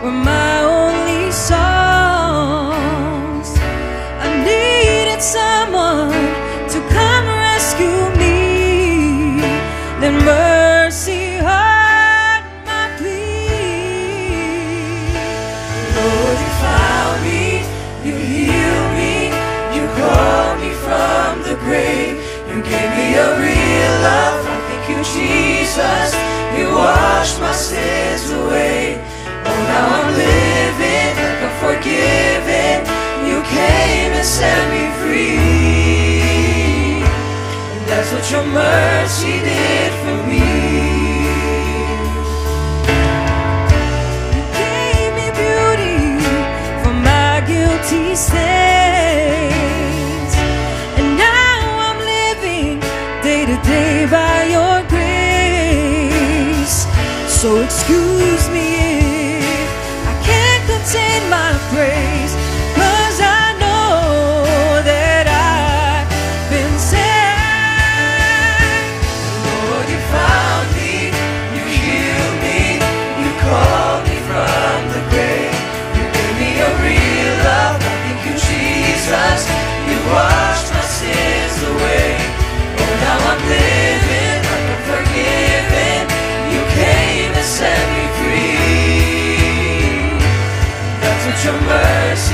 were my only songs. I needed someone to come rescue me. Then mercy heard my plea. Lord, you found me, you healed me, you called me from the grave. You gave me a real love, I thank you, Jesus. You washed my sins away. Oh, now I'm living like I'm forgiven. You came and set me free. And that's what your mercy did for me. You gave me beauty for my guilty stains. And now I'm living day to day by your grace. So excuse me if I can't contain my praise, 'cause I know that I've been saved. Lord, you found me, you healed me, you called me from the grave. You gave me a real love, I thank you, Jesus. You washed my sins away. Oh, now I'm living like I'm forgiven. You came and set me free. That's what your mercy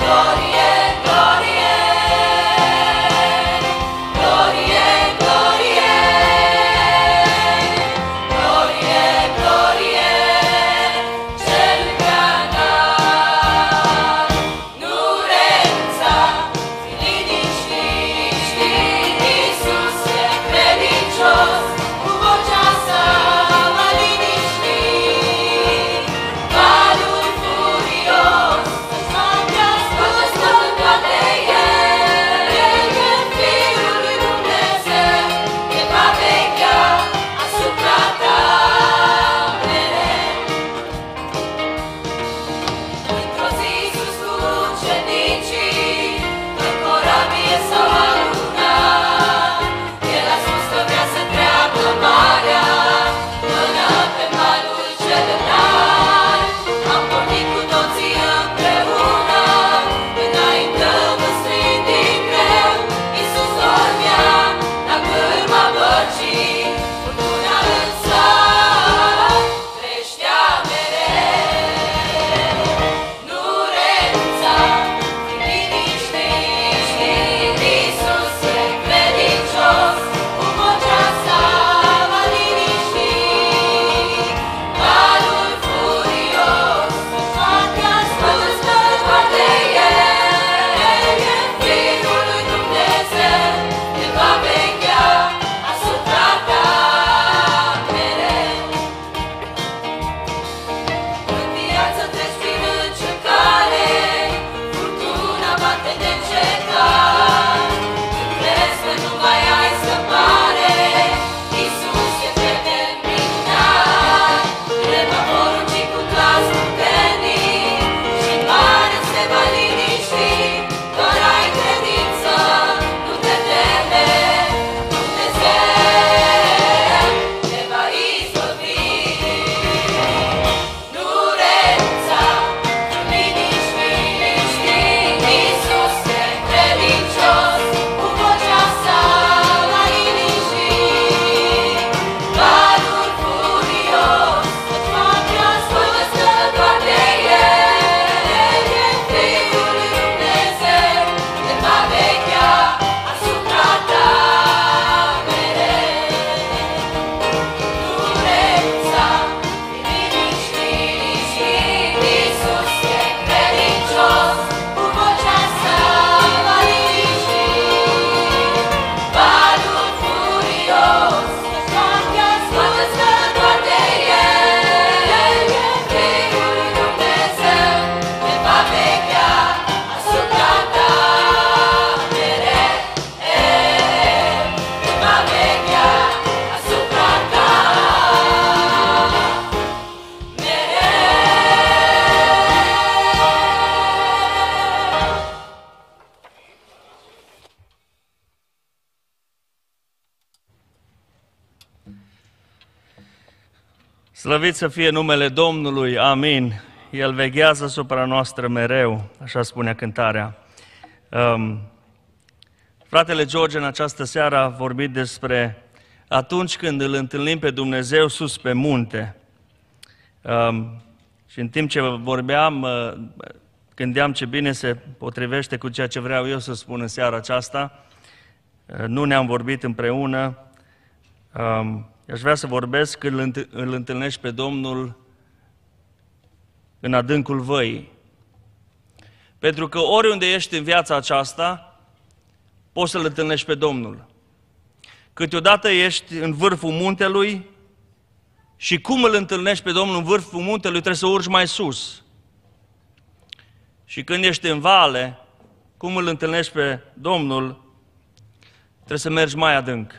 Slăvit să fie numele Domnului, amin. El veghează asupra noastră mereu, așa spunea cântarea. Um, fratele George în această seară a vorbit despre atunci când îl întâlnim pe Dumnezeu sus pe munte. Um, și în timp ce vorbeam, uh, gândeam ce bine se potrivește cu ceea ce vreau eu să spun în seara aceasta. Uh, nu ne-am vorbit împreună. Um, Aș vrea să vorbesc când îl întâlnești pe Domnul în adâncul văii. Pentru că oriunde ești în viața aceasta, poți să-L întâlnești pe Domnul. Câteodată ești în vârful muntelui și cum îl întâlnești pe Domnul în vârful muntelui, trebuie să urci mai sus. Și când ești în vale, cum îl întâlnești pe Domnul, trebuie să mergi mai adânc.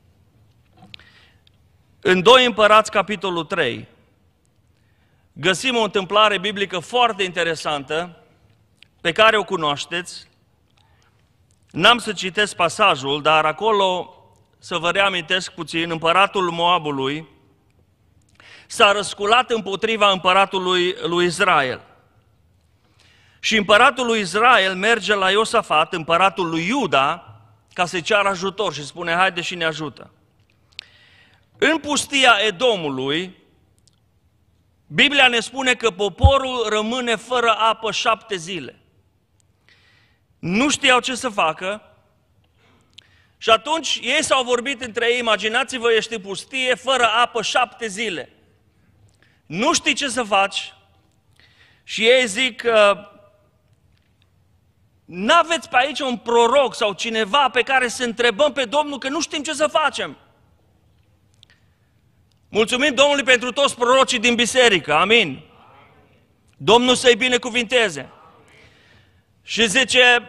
În doi Împărați, capitolul trei, găsim o întâmplare biblică foarte interesantă, pe care o cunoașteți. N-am să citesc pasajul, dar acolo să vă reamintesc puțin, împăratul Moabului s-a răsculat împotriva împăratului lui Israel. Și împăratul lui Israel merge la Iosafat, împăratul lui Iuda, ca să-i ceară ajutor și spune, haide și ne ajută. În pustia Edomului, Biblia ne spune că poporul rămâne fără apă șapte zile. nu știau ce să facă și atunci ei s-au vorbit între ei, imaginați-vă, ești în pustie, fără apă șapte zile. Nu știi ce să faci și ei zic că n-aveți pe aici un proroc sau cineva pe care să întrebăm pe Domnul, că nu știm ce să facem. Mulțumim Domnului pentru toți prorocii din biserică, amin. Domnul să-i binecuvinteze. Și zice,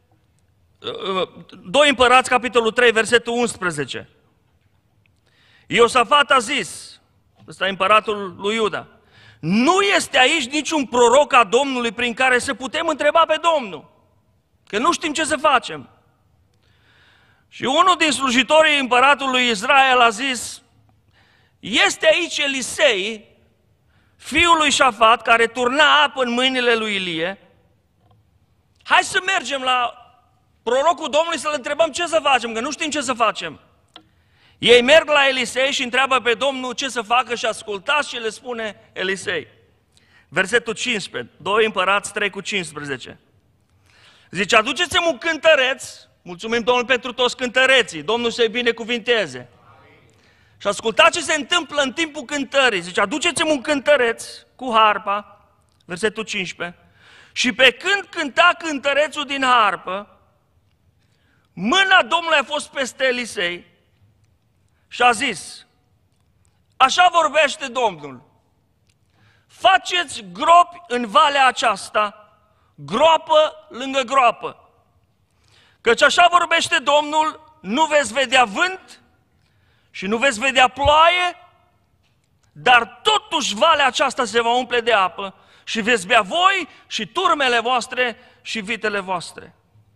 doi Împărați, capitolul trei, versetul unsprezece. Iosafat a zis, ăsta e împăratul lui Iuda, nu este aici niciun proroc a Domnului prin care să putem întreba pe Domnul, că nu știm ce să facem. Și unul din slujitorii împăratului Israel a zis, este aici Elisei, fiul lui Șafat, care turna apă în mâinile lui Ilie. Hai să mergem la prorocul Domnului să-l întrebăm ce să facem, că nu știm ce să facem. Ei merg la Elisei și întreabă pe Domnul ce să facă și ascultați ce le spune Elisei. Versetul cincisprezece, doi Împărați trei cu cincisprezece. Zice, aduceți-mi un cântăreț, mulțumim Domnul pentru toți cântăreții, Domnul să-i binecuvinteze. Și ascultați ce se întâmplă în timpul cântării. Zice, aduceți-mi un cântăreț cu harpa, versetul cincisprezece, și pe când cânta cântărețul din harpă, mâna Domnului a fost peste Elisei și a zis, așa vorbește Domnul, faceți gropi în valea aceasta, groapă lângă groapă, căci așa vorbește Domnul, nu veți vedea vânt și nu veți vedea ploaie, dar totuși valea aceasta se va umple de apă și veți bea voi și turmele voastre și vitele voastre.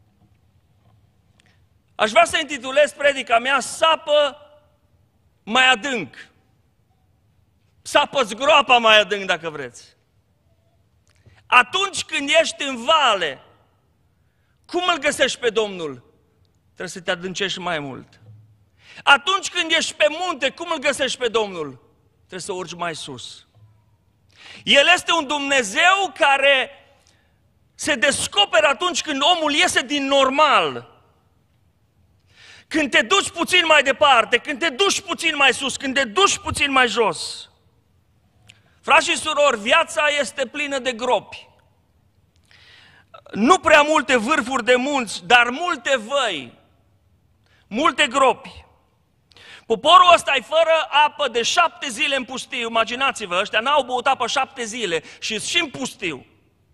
Aș vrea să intitulez predica mea, sapă mai adânc. Sapă-ți groapa mai adânc dacă vreți. Atunci când ești în vale, cum îl găsești pe Domnul? Trebuie să te adâncești mai mult. Atunci când ești pe munte, cum îl găsești pe Domnul? Trebuie să urci mai sus. El este un Dumnezeu care se descoperă atunci când omul iese din normal. Când te duci puțin mai departe, când te duci puțin mai sus, când te duci puțin mai jos. Frați și surori, viața este plină de gropi. Nu prea multe vârfuri de munți, dar multe văi, multe gropi. Poporul ăsta e fără apă de șapte zile în pustiu, imaginați-vă, ăștia n-au băut apă șapte zile și și în pustiu.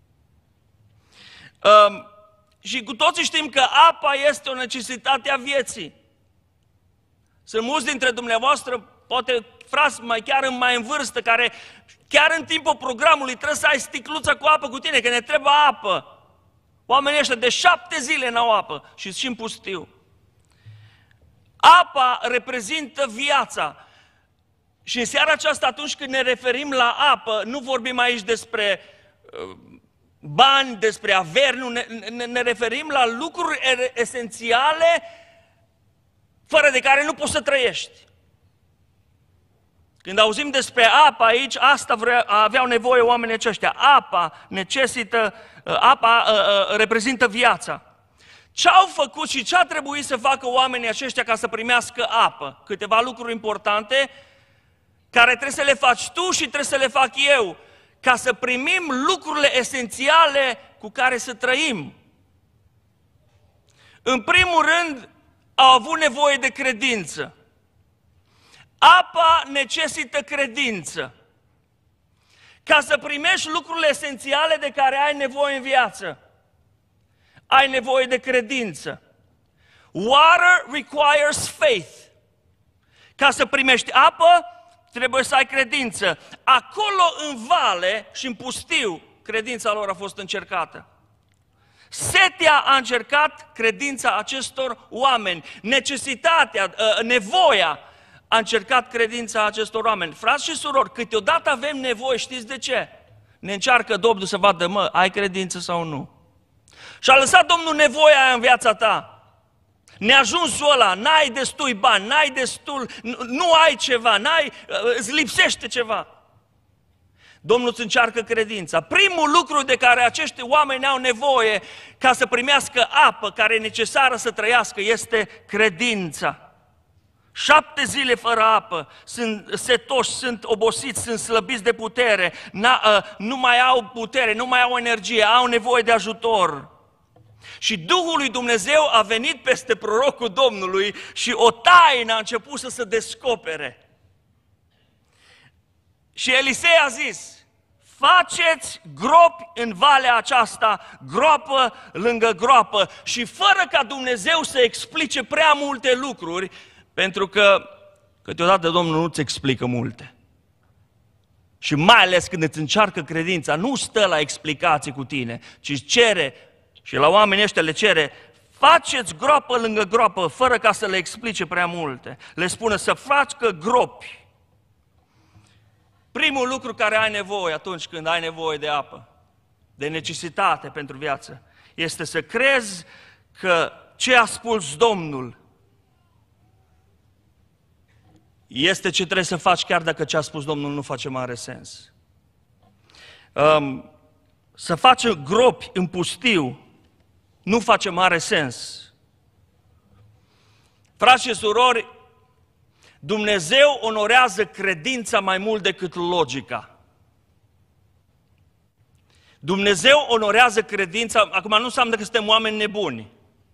Um, și cu toții știm că apa este o necesitate a vieții. Sunt mulți dintre dumneavoastră, poate frați mai chiar mai în vârstă, care chiar în timpul programului trebuie să ai sticluța cu apă cu tine, că ne trebuie apă. Oamenii ăștia de șapte zile n-au apă și și în pustiu. Apa reprezintă viața. Și în seara aceasta, atunci când ne referim la apă, nu vorbim aici despre uh, bani, despre averi, nu, ne, ne, ne referim la lucruri esențiale fără de care nu poți să trăiești. Când auzim despre apă aici, asta vrea, aveau nevoie oamenii aceștia. Apa necesită, uh, apa uh, uh, reprezintă viața. Ce au făcut și ce a trebuit să facă oamenii aceștia ca să primească apă? Câteva lucruri importante care trebuie să le faci tu și trebuie să le fac eu, ca să primim lucrurile esențiale cu care să trăim. În primul rând, au avut nevoie de credință. Apa necesită credință. Ca să primești lucrurile esențiale de care ai nevoie în viață, ai nevoie de credință. Water requires faith. Ca să primești apă, trebuie să ai credință. Acolo în vale și în pustiu, credința lor a fost încercată. Setea a încercat credința acestor oameni. Necesitatea, nevoia a încercat credința acestor oameni. Frați și surori, câteodată avem nevoie, știți de ce? Ne încearcă Domnul să vadă, mă, ai credință sau nu? Și a lăsat Domnul nevoia aia în viața ta. Neajunsul ăla, n-ai destui bani, n-ai destul, nu, nu ai ceva, n-ai, îți lipsește ceva. Domnul îți încearcă credința. Primul lucru de care acești oameni au nevoie ca să primească apă care e necesară să trăiască este credința. Șapte zile fără apă, sunt setoși, sunt obosiți, sunt slăbiți de putere, nu mai au putere, nu mai au energie, au nevoie de ajutor. Și Duhul lui Dumnezeu a venit peste prorocul Domnului și o taină a început să se descopere. Și Elisei a zis, faceți gropi în valea aceasta, groapă lângă groapă, și fără ca Dumnezeu să explice prea multe lucruri, pentru că câteodată Domnul nu-ți explică multe. Și mai ales când îți încearcă credința, nu stă la explicații cu tine, ci îți cere, și la oamenii ăștia le cere, faceți groapă lângă groapă, fără ca să le explice prea multe. Le spune să facă gropi. Primul lucru care ai nevoie atunci când ai nevoie de apă, de necesitate pentru viață, este să crezi că ce a spus Domnul este ce trebuie să faci, chiar dacă ce a spus Domnul nu face mare sens. Um, să faci gropi în pustiu nu face mare sens. Frați și surori, Dumnezeu onorează credința mai mult decât logica. Dumnezeu onorează credința, acum nu înseamnă că suntem oameni nebuni,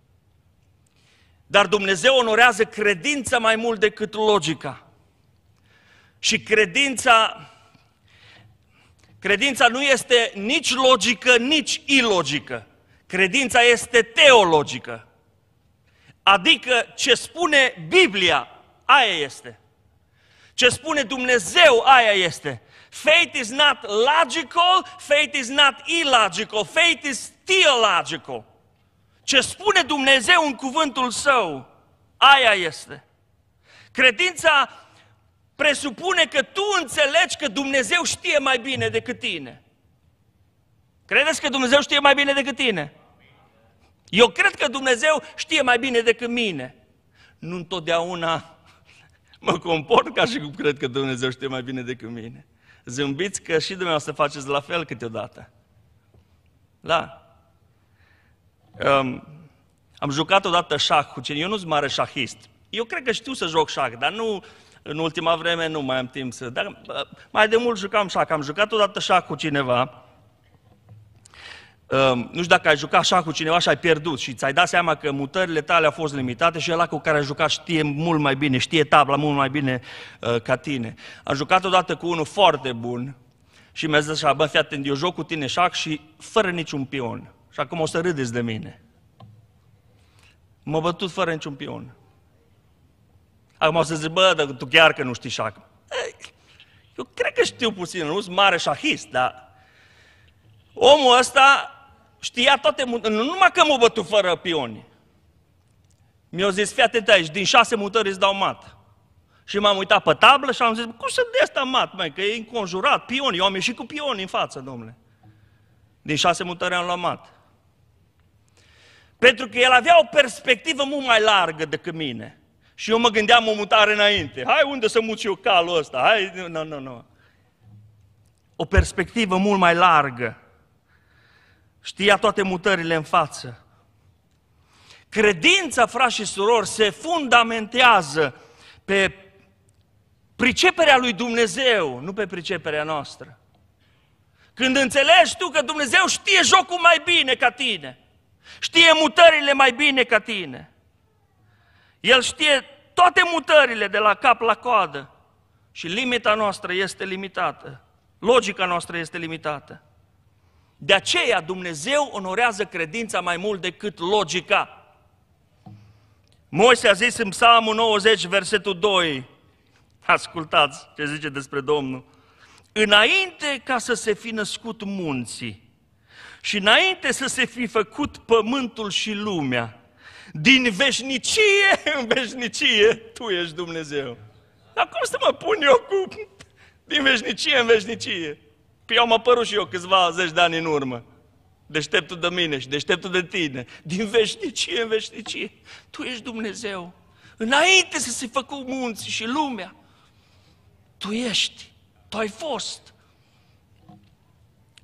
dar Dumnezeu onorează credința mai mult decât logica. Și credința, credința nu este nici logică, nici ilogică. Credința este teologică. Adică ce spune Biblia, aia este. Ce spune Dumnezeu, aia este. Faith is not logical, faith is not illogical, faith is theological. Ce spune Dumnezeu în cuvântul Său, aia este. Credința presupune că tu înțelegi că Dumnezeu știe mai bine decât tine. Credeți că Dumnezeu știe mai bine decât tine? Eu cred că Dumnezeu știe mai bine decât mine. Nu întotdeauna mă comport ca și cum cred că Dumnezeu știe mai bine decât mine. Zâmbiți că și dumneavoastră faceți la fel câteodată. Da. Um, am jucat odată șah cu cine. Eu nu sunt mare șahist. Eu cred că știu să joc șah, dar nu, în ultima vreme nu mai am timp să... Dar mai de mult jucam șah. Am jucat odată șah cu cineva. Um, nu știu dacă ai jucat șah cu cineva și ai pierdut și ți-ai dat seama că mutările tale au fost limitate și ăla cu care ai jucat știe mult mai bine, știe tabla mult mai bine uh, ca tine. Am jucat odată cu unul foarte bun și mi-a zis așa, bă, fii atent, eu joc cu tine șah și fără niciun pion. Și acum o să râdeți de mine. M-a bătut fără niciun pion. Acum o să zic, bă, dar tu chiar că nu știi șah. Eu cred că știu puțin, nu sunt mare șahist, dar omul ăsta știa toate, nu numai că m-a bătut fără pioni. Mi-a zis, fii atent aici, din șase mutări îți dau mat. Și m-am uitat pe tablă și am zis, cum să dea asta mat, mai, că e înconjurat, pioni, eu am ieșit cu pioni în față, domnule. Din șase mutări am luat mat. Pentru că el avea o perspectivă mult mai largă decât mine. Și eu mă gândeam o mutare înainte. Hai, unde să mut eu calul ăsta? Hai, nu, nu, nu. nu. O perspectivă mult mai largă. Știa toate mutările în față. Credința, frați și surori, se fundamentează pe priceperea lui Dumnezeu, nu pe priceperea noastră. Când înțelegi tu că Dumnezeu știe jocul mai bine ca tine, știe mutările mai bine ca tine, El știe toate mutările de la cap la coadă și limita noastră este limitată, logica noastră este limitată. De aceea Dumnezeu onorează credința mai mult decât logica. Moise a zis în Psalmul nouăzeci, versetul doi, ascultați ce zice despre Domnul. Înainte ca să se fi născut munții și înainte să se fi făcut pământul și lumea, din veșnicie în veșnicie, Tu ești Dumnezeu. Dar cum să mă pun eu cu din veșnicie în veșnicie? Păi eu am apărut și eu câțiva zeci de ani în urmă. Deșteptul de mine și deșteptul de tine. Din veșnicie în veșnicie. Tu ești Dumnezeu. Înainte să se facă munții și lumea. Tu ești. Tu ai fost.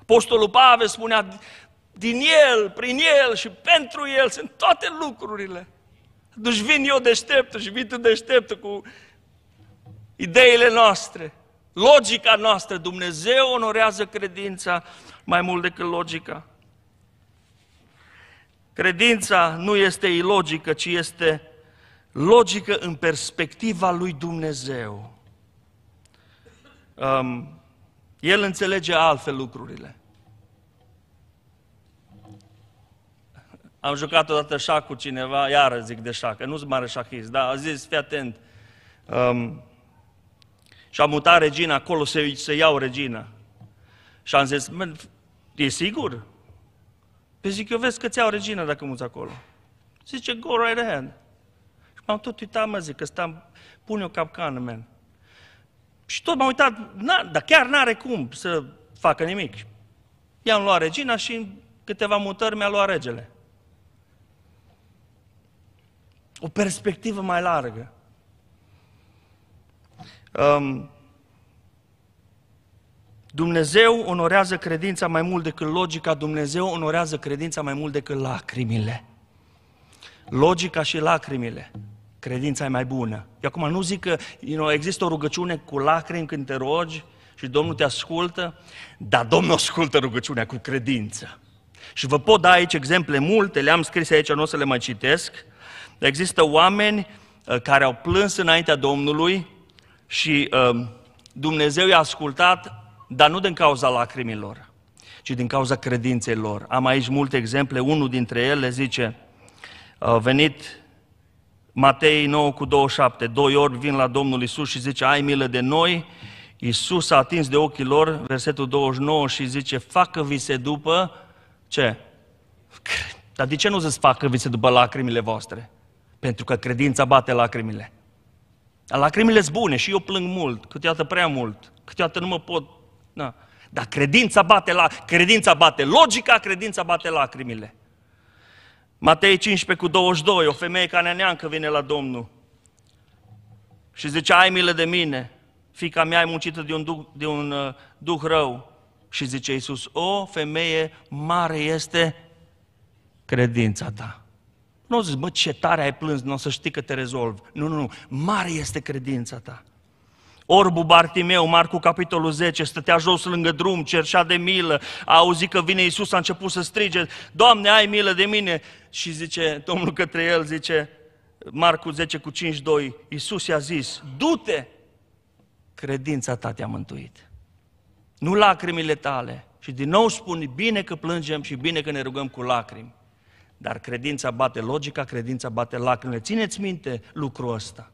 Apostolul Pavel spunea, din El, prin El și pentru El sunt toate lucrurile. Atunci vin eu deșteptul și vin tu deșteptul cu ideile noastre, logica noastră. Dumnezeu onorează credința mai mult decât logica. Credința nu este ilogică, ci este logică în perspectiva lui Dumnezeu. Um, El înțelege altfel lucrurile. Am jucat odată șah cu cineva, iară zic de șah, că nu sunt mare șahist, dar a zis, fii atent, um, și am mutat regina acolo să, să iau regina. Și am zis, e sigur? Păi zic, eu vezi că ți iau regina dacă muți acolo. Zice, go right ahead. Și m-am tot uitat, mă zic, că stam, pune o capcană, man. Și tot m-am uitat, na, dar chiar n-are cum să facă nimic. I-am luat regina și în câteva mutări mi-a luat regele. O perspectivă mai largă. Um, Dumnezeu onorează credința mai mult decât logica, Dumnezeu onorează credința mai mult decât lacrimile. Logica și lacrimile. Credința e mai bună. Eu acum nu zic că you know, există o rugăciune cu lacrimi când te rogi și Domnul te ascultă, dar Domnul ascultă rugăciunea cu credință. Și vă pot da aici exemple multe, le-am scris aici, nu o să le mai citesc. Există oameni uh, care au plâns înaintea Domnului și uh, Dumnezeu i-a ascultat, dar nu din cauza lacrimilor, ci din cauza credinței lor. Am aici multe exemple, unul dintre ele zice, a venit Matei nouă cu douăzeci și șapte, doi ori vin la Domnul Iisus și zice, ai milă de noi. Iisus a atins de ochii lor, versetul douăzeci și nouă, și zice, facă-vi se după ce? Dar de ce nu zici facă-vi se după lacrimile voastre? Pentru că credința bate lacrimile. Dar lacrimile sunt bune și eu plâng mult, câteodată prea mult, câteodată nu mă pot... Na. Dar credința bate, la... credința bate logica, credința bate lacrimile. Matei cincisprezece cu douăzeci și doi, o femeie cananeancă vine la Domnul și zice, ai milă de mine, fiica mea e muncită de un duh, de un, uh, duh rău. Și zice Iisus, o femeie, mare este credința ta. Nu zici, bă, ce tare ai plâns, nu o să știi că te rezolv. Nu, nu, nu, mare este credința ta. Orbul Bartimeu, Marcu capitolul zece, stătea jos lângă drum, cerșea de milă, a auzit că vine Iisus, a început să strige, Doamne, ai milă de mine. Și zice, Domnul către el, zice, Marcu zece cu cincizeci și doi, Iisus i-a zis, du-te, credința ta te-a mântuit. Nu lacrimile tale. Și din nou spun, bine că plângem și bine că ne rugăm cu lacrimi. Dar credința bate logica, credința bate lacrimile. Țineți minte lucrul ăsta.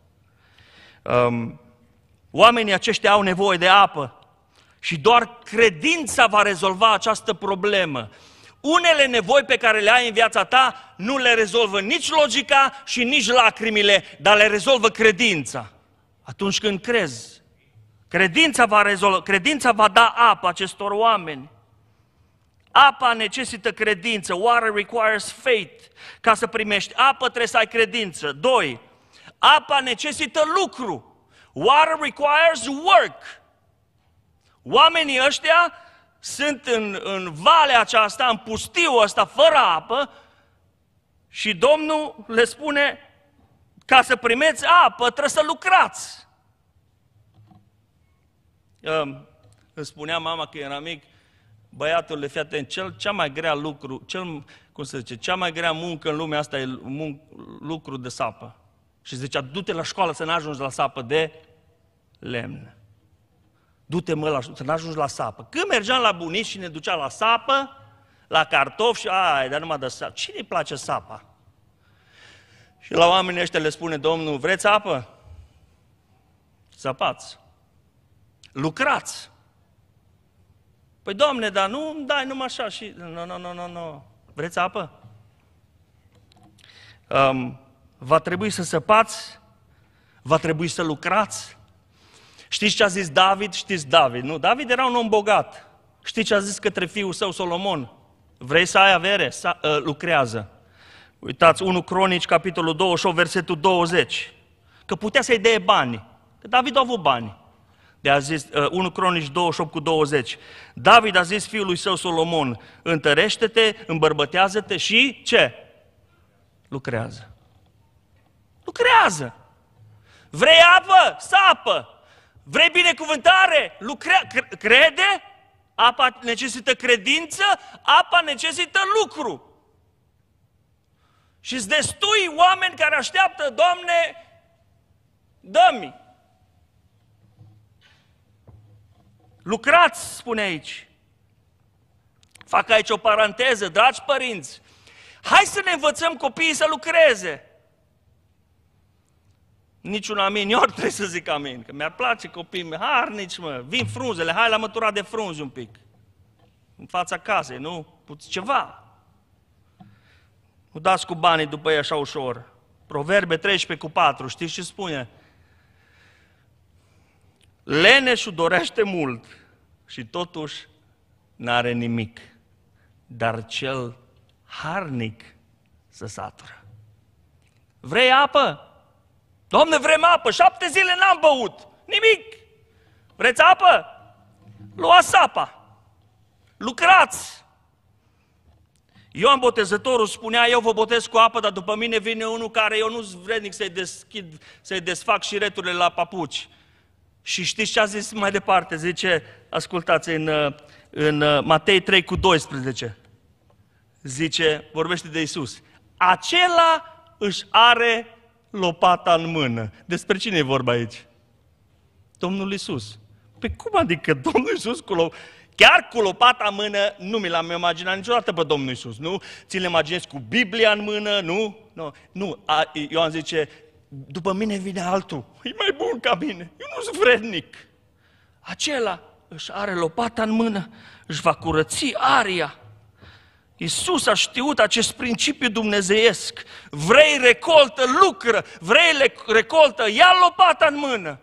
Um, oamenii aceștia au nevoie de apă și doar credința va rezolva această problemă. Unele nevoi pe care le ai în viața ta nu le rezolvă nici logica și nici lacrimile, dar le rezolvă credința. Atunci când crezi, credința va rezolva, credința va da apă acestor oameni. Apa necesită credință. Water requires faith. Ca să primești apă trebuie să ai credință. Doi, apa necesită lucru. Water requires work. Oamenii ăștia sunt în, în valea aceasta, în pustiul ăsta, fără apă și Domnul le spune, ca să primeți apă trebuie să lucrați. Um, îmi spunea mama că era mic, băiatul, le fii atent, cel, cea mai grea lucru, cel, cum se zice, cea mai grea muncă în lumea asta e mun, lucru de sapă. Și zicea, du-te la școală să n-ajungi la sapă de lemn. Du-te, mă, la, să n-ajungi la sapă. Când mergeam la bunici și ne ducea la sapă, la cartofi și, ai, dar numai de sapă. Cine îi place sapa? Și la oamenii ăștia le spune Domnul, vreți apă? Săpați. Lucrați. Păi, Doamne, dar nu dai numai așa și... Nu, nu, nu, nu, nu. Vreți apă? Um, va trebui să săpați, va trebui să lucrați. Știți ce a zis David? Știți David, nu? David era un om bogat. Știți ce a zis către fiul său Solomon? Vrei să ai avere? Să, uh, lucrează. Uitați, unu Cronici, capitolul douăzeci și opt, versetul douăzeci. Că putea să-i dea bani. Că David a avut bani. De a zis, uh, unu Cronici douăzeci și opt cu douăzeci. David a zis fiului său Solomon, întărește-te, îmbărbătează-te și ce? Lucrează. Lucrează. Vrei apă? Sapă. Vrei binecuvântare? Lucre- crede? Apa necesită credință, apa necesită lucru. Și-s destui oameni care așteaptă, Doamne, dă-mi. Lucrați, spune aici. Fac aici o paranteză, dragi părinți. Hai să ne învățăm copiii să lucreze. Niciun amin, eu trebuie să zic amin, că mi-ar place copiii mei, harnici, mă, vin frunzele, hai la mătura de frunzi un pic. În fața casei, nu? Puți ceva. Nu dați cu banii după ei așa ușor. Proverbe treisprezece cu patru, știți ce spune? Leneșul dorește mult și totuși n-are nimic, dar cel harnic se satură. Vrei apă? Doamne, vrem apă, șapte zile n-am băut, nimic. Vreți apă? Luați apa. Lucrați! Ioan Botezătorul spunea, eu vă botez cu apă, dar după mine vine unul care eu nu-s vrednic să-i deschid, să-i desfac șireturile la papuci. Și știți ce a zis mai departe? Zice, ascultați, în, în Matei trei cu doisprezece. Zice, vorbește de Iisus. Acela își are lopata în mână. Despre cine e vorba aici? Domnul Iisus. Păi cum adică Domnul Iisus cu lopata? Chiar cu lopata în mână nu mi l-am imaginat niciodată pe Domnul Iisus, nu? Ți-l imaginezi cu Biblia în mână, nu? Nu, nu. A, Ioan zice, după mine vine altul, e mai bun ca mine, eu nu sunt vrednic. Acela își are lopata în mână, își va curăți aria. Iisus a știut acest principiu dumnezeiesc. Vrei recoltă, lucră, vrei recoltă, ia lopata în mână.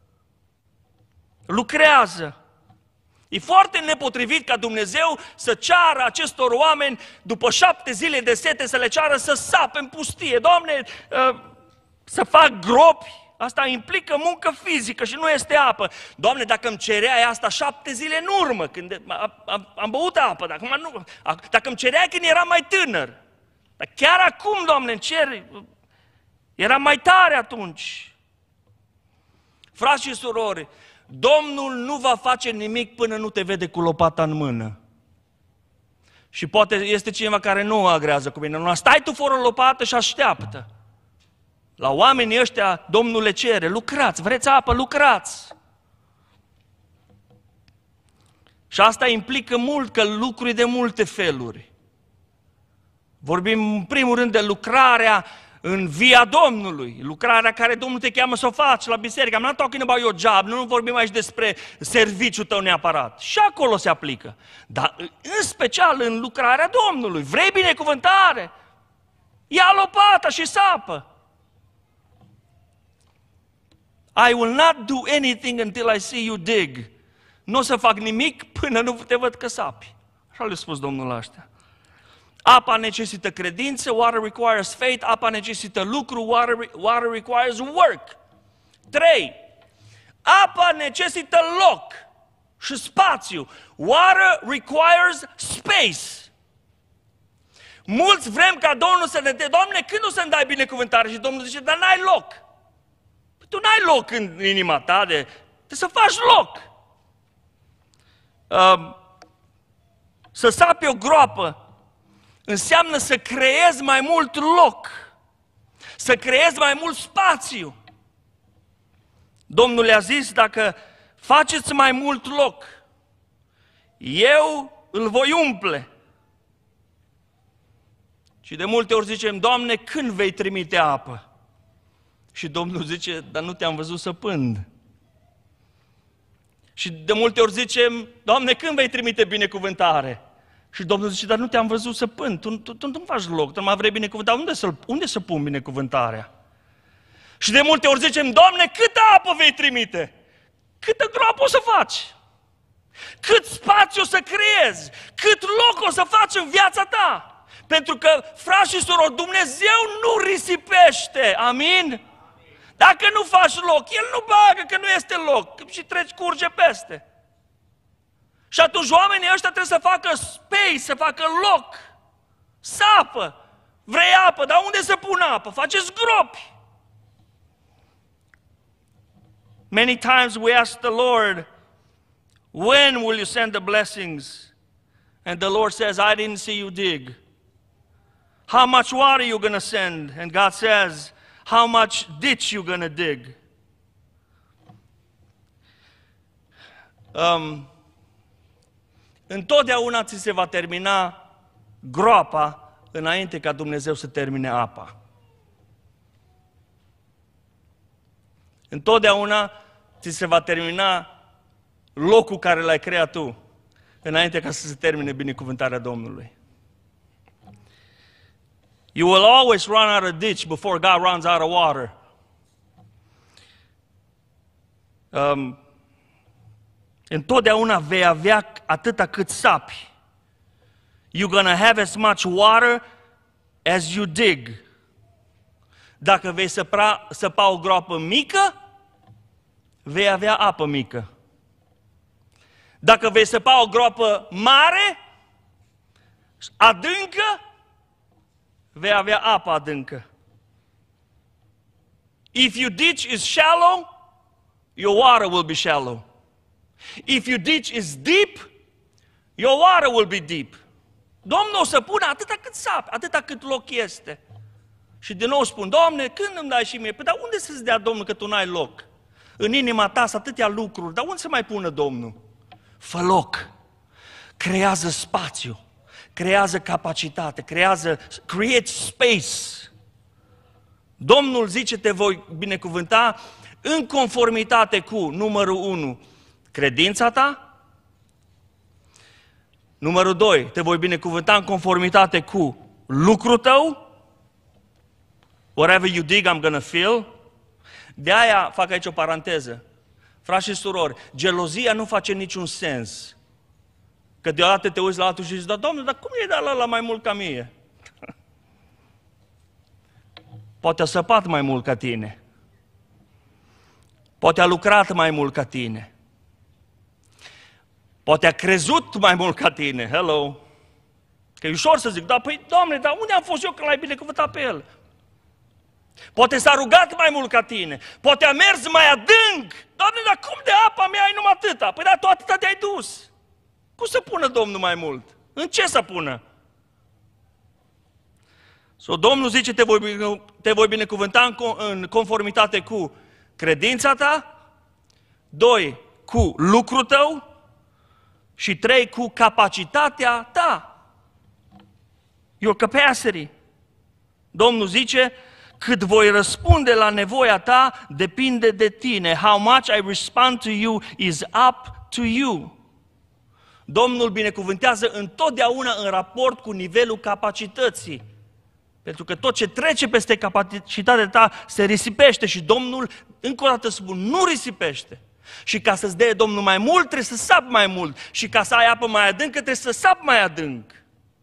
Lucrează. E foarte nepotrivit ca Dumnezeu să ceară acestor oameni, după șapte zile de sete, să le ceară să sape în pustie. Doamne, să fac gropi, asta implică muncă fizică și nu este apă. Doamne, dacă îmi cereai asta șapte zile în urmă, când am băut apă, dacă, nu, dacă îmi cereai când eram mai tânăr, dar chiar acum, Doamne, îmi ceri, eram mai tare atunci. Frați și surori, Domnul nu va face nimic până nu te vede cu lopata în mână. Și poate este cineva care nu agrează cu mine. Nu, stai tu fără lopată și așteaptă. La oamenii ăștia Domnul le cere, lucrați, vreți apă, lucrați. Și asta implică mult, că lucruri de multe feluri. Vorbim în primul rând de lucrarea în via Domnului, lucrarea care Domnul te cheamă să o faci la biserică. I'm not talking about your job, nu vorbim aici despre serviciul tău neapărat. Și acolo se aplică. Dar în special în lucrarea Domnului. Vrei binecuvântare? Ia lopata și sapă. I will not do anything until I see you dig. Nu o să fac nimic până nu te văd că sapi. Așa le-a spus Domnul ăștia. Apa necesită credință, water requires faith, apa necesită lucru, water, water requires work. Trei, apa necesită loc și spațiu. Water requires space. Mulți vrem ca Domnul să ne dea, Doamne, când o să-mi dai binecuvântare? Și Domnul zice, dar n-ai loc. Păi tu n-ai loc în inima ta, de, de să faci loc. Uh, să sapi o groapă înseamnă să creezi mai mult loc, să creezi mai mult spațiu. Domnul le-a zis, dacă faceți mai mult loc, eu îl voi umple. Și de multe ori zicem, Doamne, când vei trimite apă? Și Domnul zice, dar nu te-am văzut săpând. Și de multe ori zicem, Doamne, când vei trimite binecuvântare? Și Domnul zice, dar nu te-am văzut săpând, tu, tu, tu nu faci loc, tu nu mai vrei binecuvântare, unde să, unde să pun binecuvântarea? Și de multe ori zicem, Doamne, câtă apă vei trimite? Câtă groapă o să faci? Cât spațiu o să creezi? Cât loc o să faci în viața ta? Pentru că, frați și surori, Dumnezeu nu risipește, amin? Dacă nu faci loc, el nu bagă că nu este loc și treci, curge peste. Și atunci oamenii ăștia trebuie să facă space, să facă loc, sapă. Vrei apă, dar unde să pun apă? Faceți gropi. Many times we ask the Lord, when will you send the blessings? And the Lord says, I didn't see you dig. How much water are you going to send? And God says, how much ditch you going to dig? Um, întotdeauna ți se va termina groapa înainte ca Dumnezeu să termine apa. Întotdeauna ți se va termina locul care l-ai creat tu, înainte ca să se termine binecuvântarea Domnului. You will always run out of ditch before God runs out of water. Um, întotdeauna vei avea atâta cât sapi. You're gonna have as much water as you dig. Dacă vei săpa, săpa o groapă mică, vei avea apă mică. Dacă vei săpa o groapă mare, adâncă, vei avea apă adâncă. If your ditch is shallow, your water will be shallow. If your ditch is deep, your water will be deep. Domnul o să pună atâta cât sapi, atâta cât loc este. Și din nou spun, Doamne, când îmi dai și mie? Păi dar unde să-ți dea Domnul că tu n-ai loc? În inima ta sunt atâtea lucruri, dar unde să mai pună Domnul? Fă loc, creează spațiu, creează capacitate, creează, create space. Domnul zice, te voi binecuvânta în conformitate cu, numărul unu, credința ta. Numărul doi, te voi binecuvânta în conformitate cu lucrul tău. Whatever you dig, I'm gonna fill. De aia fac aici o paranteză. Frați și surori, gelozia nu face niciun sens. Că deodată te uiți la altul și zici, da, Domnule, dar cum e de la, la mai mult ca mie? Poate a săpat mai mult ca tine. Poate a lucrat mai mult ca tine. Poate a crezut mai mult ca tine. Hello! Că e ușor să zic, da, păi, Doamne, dar unde am fost eu când l-ai binecuvântat pe el? Poate s-a rugat mai mult ca tine. Poate a mers mai adânc. Doamne, dar cum de apa mea ai numai atâta? Păi da, tu atâta te-ai dus. Cum să pună Domnul mai mult? În ce să pună? So, Domnul zice, te voi, te voi binecuvânta în, în conformitate cu credința ta. Doi, cu lucrul tău. Și trei, cu capacitatea ta. Your capacity. Domnul zice, cât voi răspunde la nevoia ta, depinde de tine. How much I respond to you is up to you. Domnul binecuvântează întotdeauna în raport cu nivelul capacității. Pentru că tot ce trece peste capacitatea ta se risipește și Domnul, încă o dată spun, nu risipește. Și ca să-ți dea Domnul mai mult, trebuie să sapi mai mult. Și ca să ai apă mai adâncă, trebuie să sapi mai adânc.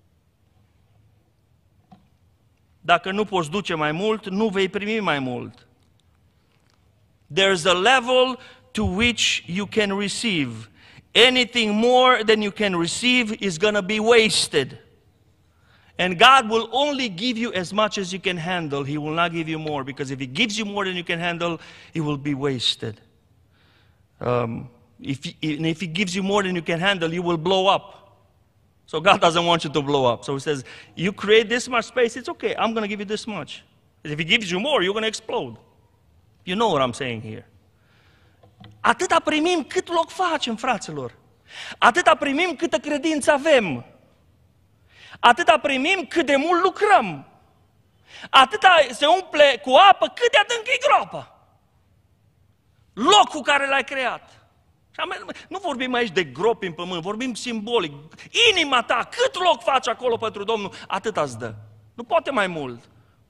Dacă nu poți duce mai mult, nu vei primi mai mult. There's a level to which you can receive. Anything more than you can receive is going to be wasted. And God will only give you as much as you can handle. He will not give you more, because if He gives you more than you can handle, it will be wasted. Um, if, he, if He gives you more than you can handle, you will blow up. So God doesn't want you to blow up. So He says, you create this much space, it's okay, I'm going to give you this much. If He gives you more, you're going to explode. You know what I'm saying here. Atâta primim cât loc facem, fraților. Atâta primim câtă credință avem. Atâta primim cât de mult lucrăm. Atâta se umple cu apă cât de adânc e groapa. Locul care l-ai creat. Nu vorbim aici de gropi în pământ, vorbim simbolic. Inima ta, cât loc faci acolo pentru Domnul, atâta îți dă. Nu poate mai mult.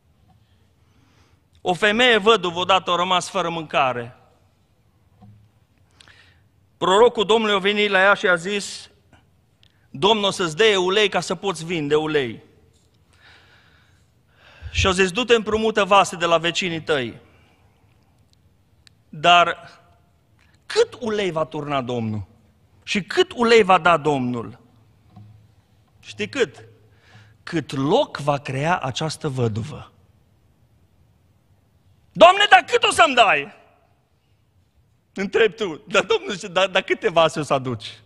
O femeie văduvă odată a rămas fără mâncare. Prorocul Domnului a venit la ea și a zis, Domnul o să-ți dea ulei ca să poți vinde ulei. Și a zis, du-te împrumută vase de la vecinii tăi. Dar cât ulei va turna Domnul? Și cât ulei va da Domnul? Știi cât? Cât loc va crea această văduvă. Doamne, dar cât o să-mi dai? Întrebi tu. Dar Domnul zice, dar, dar câte vase o să aduci?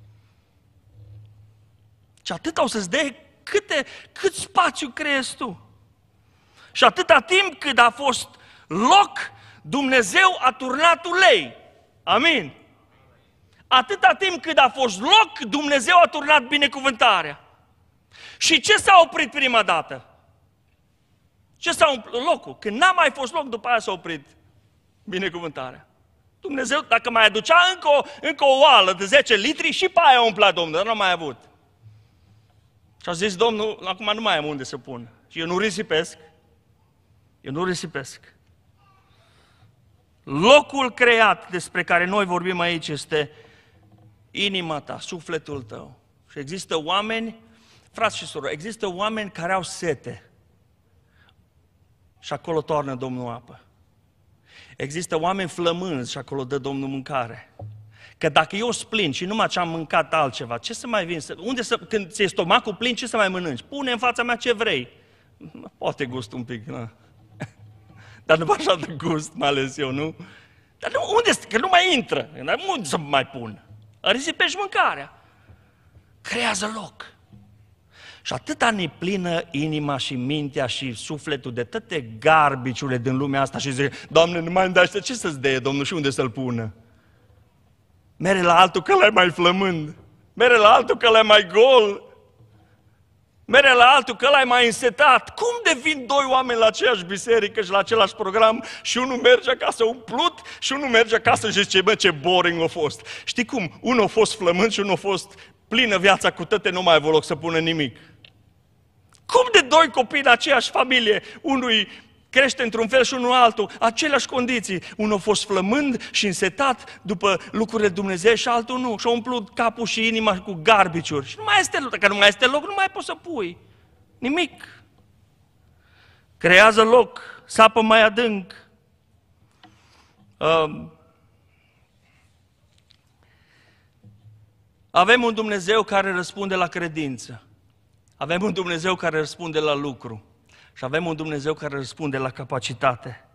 Și atâta o să-ți dea câte, cât spațiu creezi tu. Și atâta timp cât a fost loc, Dumnezeu a turnat ulei. Amin. Atâta timp cât a fost loc, Dumnezeu a turnat binecuvântarea. Și ce s-a oprit prima dată? Ce s-a umplut? Locul. Când n-a mai fost loc, după aia s-a oprit binecuvântarea. Dumnezeu, dacă mai aducea încă o, încă o oală de zece litri, și pe aia a umplat Domnul, dar nu a mai avut. Și a zis Domnul, acum nu mai am unde să pun. Și eu nu risipesc. Eu nu risipesc. Locul creat despre care noi vorbim aici este inima ta, sufletul tău. Și există oameni, frați și surori, există oameni care au sete. Și acolo toarnă Domnul apă. Există oameni flămânzi și acolo dă Domnul mâncare. Că dacă eu sunt plin și numai ce am mâncat altceva, ce să mai vin? Să, unde să, când ți-e stomacul plin, ce să mai mănânci? Pune în fața mea ce vrei. Poate gust un pic, na. Dar nu așa de gust, mai ales eu, nu? Dar nu, unde, că nu mai intră. Unde să mai pun? Risipești mâncarea. Creează loc. Și atâta ne plină inima și mintea și sufletul de toate garbiciurile din lumea asta și zice, Doamne, nu mai îmi dai, ce să-ți dea, Domnul, și unde să-l pună? Mere la altul că l-ai mai flămând, mere la altul că l-ai mai gol, mere la altul că l-ai mai însetat. Cum devin doi oameni la aceeași biserică și la același program și unul merge acasă umplut și unul merge acasă și zice, bă, ce boring a fost. Știi cum? Unul a fost flămând și unul a fost plină viața cu tăte, nu mai avea loc să pună nimic. Cum de doi copii în aceeași familie, unul crește într-un fel și unul altul, aceleași condiții. Unul a fost flămând și însetat după lucrurile Dumnezeu și altul nu. Și-a umplut capul și inima cu garbiciuri. Și nu mai este loc. Dacă nu mai este loc, nu mai poți să pui nimic. Creează loc, sapă mai adânc. Um, avem un Dumnezeu care răspunde la credință. Avem un Dumnezeu care răspunde la lucru. Și avem un Dumnezeu care răspunde la capacitate.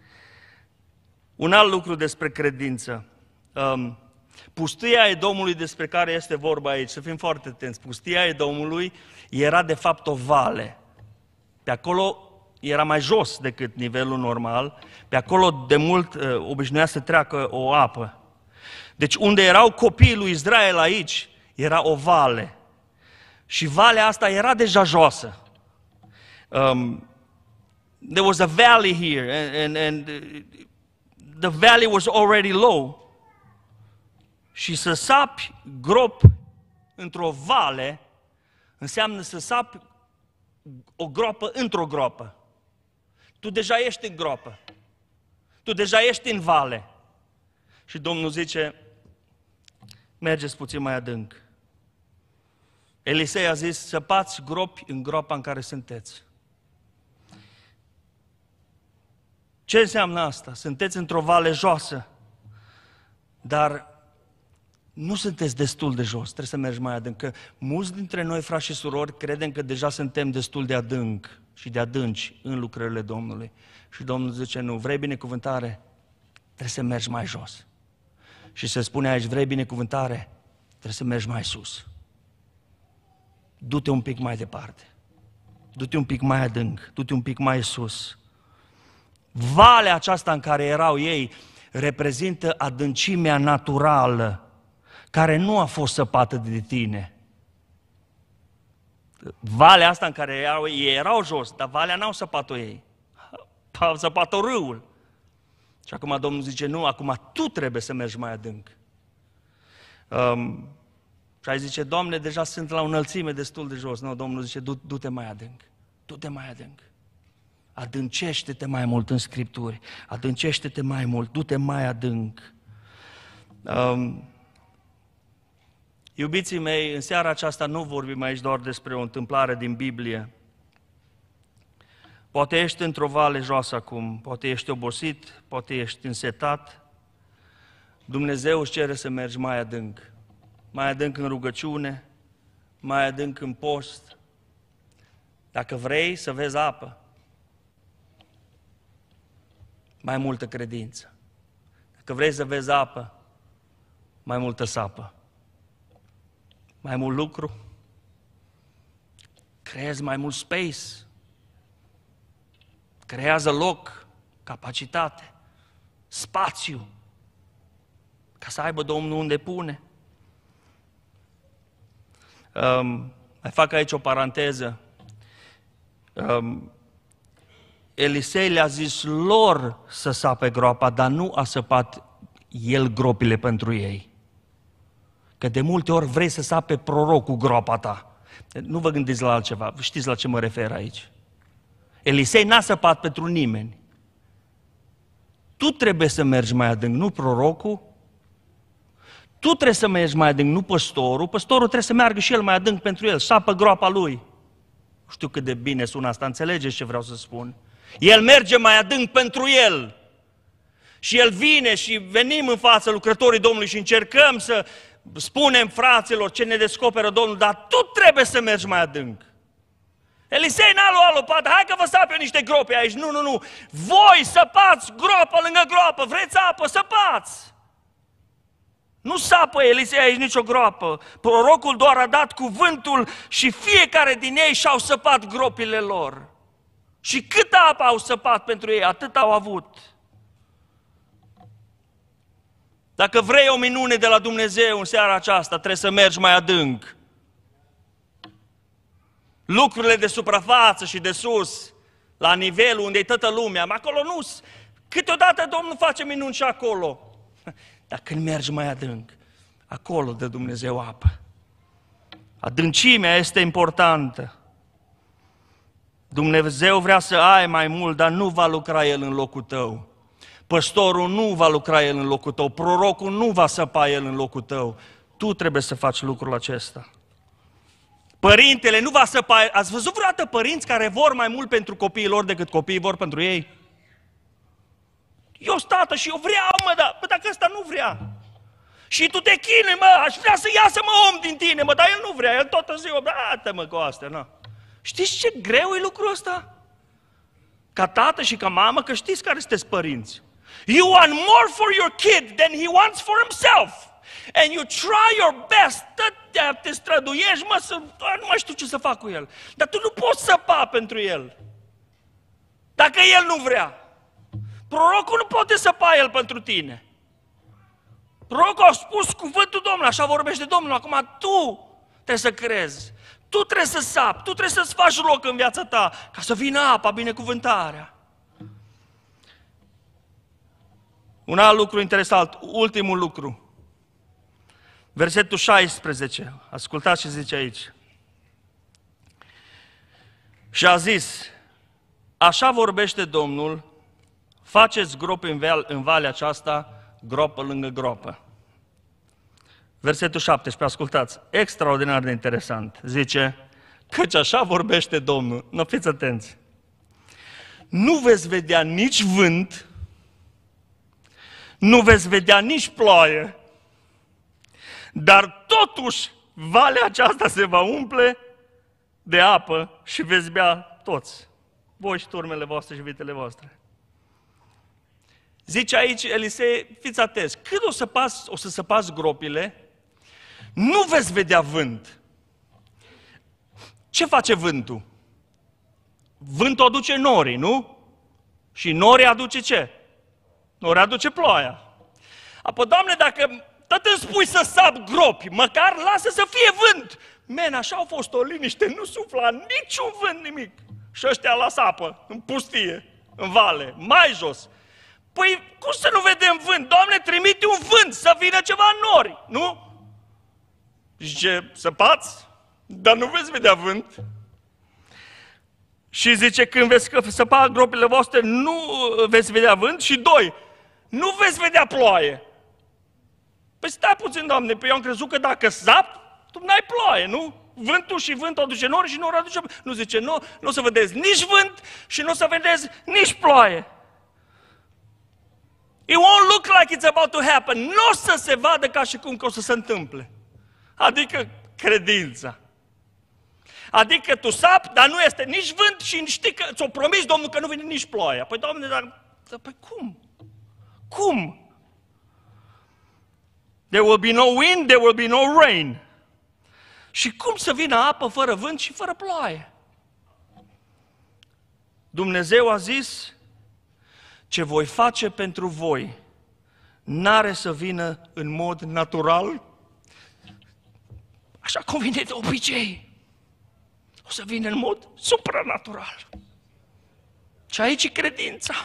Un alt lucru despre credință. Um, pustia Edomului despre care este vorba aici, să fim foarte atenți. Pustia Edomului era de fapt o vale. Pe acolo era mai jos decât nivelul normal. Pe acolo de mult uh, obișnuia să treacă o apă. Deci unde erau copiii lui Israel aici, era o vale. Și valea asta era deja joasă. Um, there was a valley here, and, and, and the valley was already low. Și să sapi grop într-o vale înseamnă să sapi o groapă într-o groapă. Tu deja ești în groapă. Tu deja ești în vale. Și Domnul zice, mergeți puțin mai adânc. Elisei a zis, săpați gropi în groapa în care sunteți. Ce înseamnă asta? Sunteți într-o vale joasă, dar nu sunteți destul de jos, trebuie să mergi mai adânc. Că mulți dintre noi, frați și surori, credem că deja suntem destul de adânc și de adânci în lucrările Domnului. Și Domnul zice, nu, vrei binecuvântare? Trebuie să mergi mai jos. Și se spune aici, vrei binecuvântare? Trebuie să mergi mai sus. Du-te un pic mai departe. Du-te un pic mai adânc. Du-te un pic mai sus. Valea aceasta în care erau ei reprezintă adâncimea naturală care nu a fost săpată de tine. Valea asta în care erau, ei erau jos, dar valea n-au săpat-o ei. Au săpat-o râul. Și acum Domnul zice, nu, acum tu trebuie să mergi mai adânc. Um, și ai zice, Doamne, deja sunt la o înălțime destul de jos. Nu, Domnul zice, du, du-te mai adânc. Du-te mai adânc. Adâncește-te mai mult în Scripturi. Adâncește-te mai mult. Du-te mai adânc. Um, iubiții mei, în seara aceasta nu vorbim aici doar despre o întâmplare din Biblie. Poate ești într-o vale joasă acum, poate ești obosit, poate ești însetat, Dumnezeu își cere să mergi mai adânc. Mai adânc în rugăciune, mai adânc în post. Dacă vrei să vezi apă, mai multă credință. Dacă vrei să vezi apă, mai multă sapă. Mai mult lucru, creezi mai mult space, creează loc, capacitate, spațiu, ca să aibă Domnul unde pune. Um, mai fac aici o paranteză. Um, Elisei le-a zis lor să sape groapa, dar nu a săpat el gropile pentru ei. Că de multe ori vrei să sape prorocul groapa ta. Nu vă gândiți la altceva, știți la ce mă refer aici. Elisei n-a săpat pentru nimeni. Tu trebuie să mergi mai adânc, nu prorocul. Tu trebuie să mergi mai adânc, nu păstorul. Păstorul trebuie să meargă și el mai adânc pentru el, sapă groapa lui. Nu știu cât de bine sună asta, înțelegeți ce vreau să spun? El merge mai adânc pentru el. Și el vine și venim în fața lucrătorii Domnului și încercăm să spunem fraților ce ne descoperă Domnul, dar tu trebuie să mergi mai adânc. Elisei n-a luat lopată, hai că vă sap eu niște gropi aici. Nu, nu, nu. Voi săpați groapă lângă groapă, vreți apă, săpați. Nu sapă Elisei aici nicio groapă. Prorocul doar a dat cuvântul și fiecare din ei și-au săpat gropile lor. Și câtă apă au săpat pentru ei, atât au avut. Dacă vrei o minune de la Dumnezeu în seara aceasta, trebuie să mergi mai adânc. Lucrurile de suprafață și de sus, la nivelul unde e toată lumea, acolo nu. Câteodată Domnul face minuni și acolo. Dar când mergi mai adânc, acolo dă Dumnezeu apă. Adâncimea este importantă. Dumnezeu vrea să ai mai mult, dar nu va lucra El în locul tău. Păstorul nu va lucra el în locul tău, prorocul nu va săpa el în locul tău. Tu trebuie să faci lucrul acesta. Părintele nu va săpa. Ați văzut vreodată părinți care vor mai mult pentru copiii lor decât copiii vor pentru ei? Eu sunt tată și eu vreau, mă, dar bă, dacă ăsta nu vrea. Și tu te chinui, mă, aș vrea să iasă, mă, om din tine, mă, dar el nu vrea, el tot ziua, bată, mă, cu astea, na. Știți ce greu e lucrul ăsta? Ca tată și ca mamă, că știți care sunteți părinți. You want more for your kid than he wants for himself. And you try your best, te, te străduiești, mă, să, nu mai știu ce să fac cu el. Dar tu nu poți săpa pentru el. Dacă el nu vrea. Prorocul nu poate săpa el pentru tine. Prorocul a spus cuvântul Domnului, așa vorbește Domnul, acum tu trebuie să crezi. Tu trebuie să sapi, tu trebuie să-ți faci loc în viața ta, ca să vină apa, binecuvântarea. Un alt lucru interesant, ultimul lucru. Versetul șaisprezece, ascultați ce zice aici. Și a zis, așa vorbește Domnul, faceți gropi în, în valea aceasta, gropă lângă gropă. Versetul șaptesprezece, ascultați, extraordinar de interesant. Zice, căci așa vorbește Domnul. Nu, fiți atenți. Nu veți vedea nici vânt, nu veți vedea nici ploaie, dar totuși valea aceasta se va umple de apă și veți bea toți, voi și turmele voastre și vitele voastre. Zice aici Elisei, fiți atenți, cât o să, pas, o să săpați gropile, nu veți vedea vânt. Ce face vântul? Vântul aduce norii, nu? Și norii aduce ce? Norii aduce ploaia. Apoi, Doamne, dacă tot îmi spui să sap gropi, măcar lasă să fie vânt. Men, așa a fost o liniște, nu sufla niciun vânt, nimic. Și ăștia lasă apă, în pustie, în vale, mai jos. Păi, cum să nu vedem vânt? Doamne, trimite un vânt să vină ceva în nori, nu? Zice, săpați, dar nu veți vedea vânt. Și zice, când veți săpa gropile voastre, nu veți vedea vânt. Și doi, nu veți vedea ploaie. Păi stai puțin, Doamne, pe eu am crezut că dacă sap, tu n-ai ploaie, nu? Vântul și vântul aduce nori și nori aduce... Nu, zice, nu, nu o să vedeți nici vânt și nu o să vedeți nici ploaie. It won't look like it's about to happen. Nu o să se vadă ca și cum că o să se întâmple. Adică credința. Adică tu sapi, dar nu este nici vânt și știi că ți-o promis Domnul că nu vine nici ploaia. Păi, Doamne, dar, dar păi cum? Cum? There will be no wind, there will be no rain. Și cum să vină apă fără vânt și fără ploaie? Dumnezeu a zis, ce voi face pentru voi n-are să vină în mod natural, așa cum vine de obicei. O să vină în mod supranatural. Și aici e credința.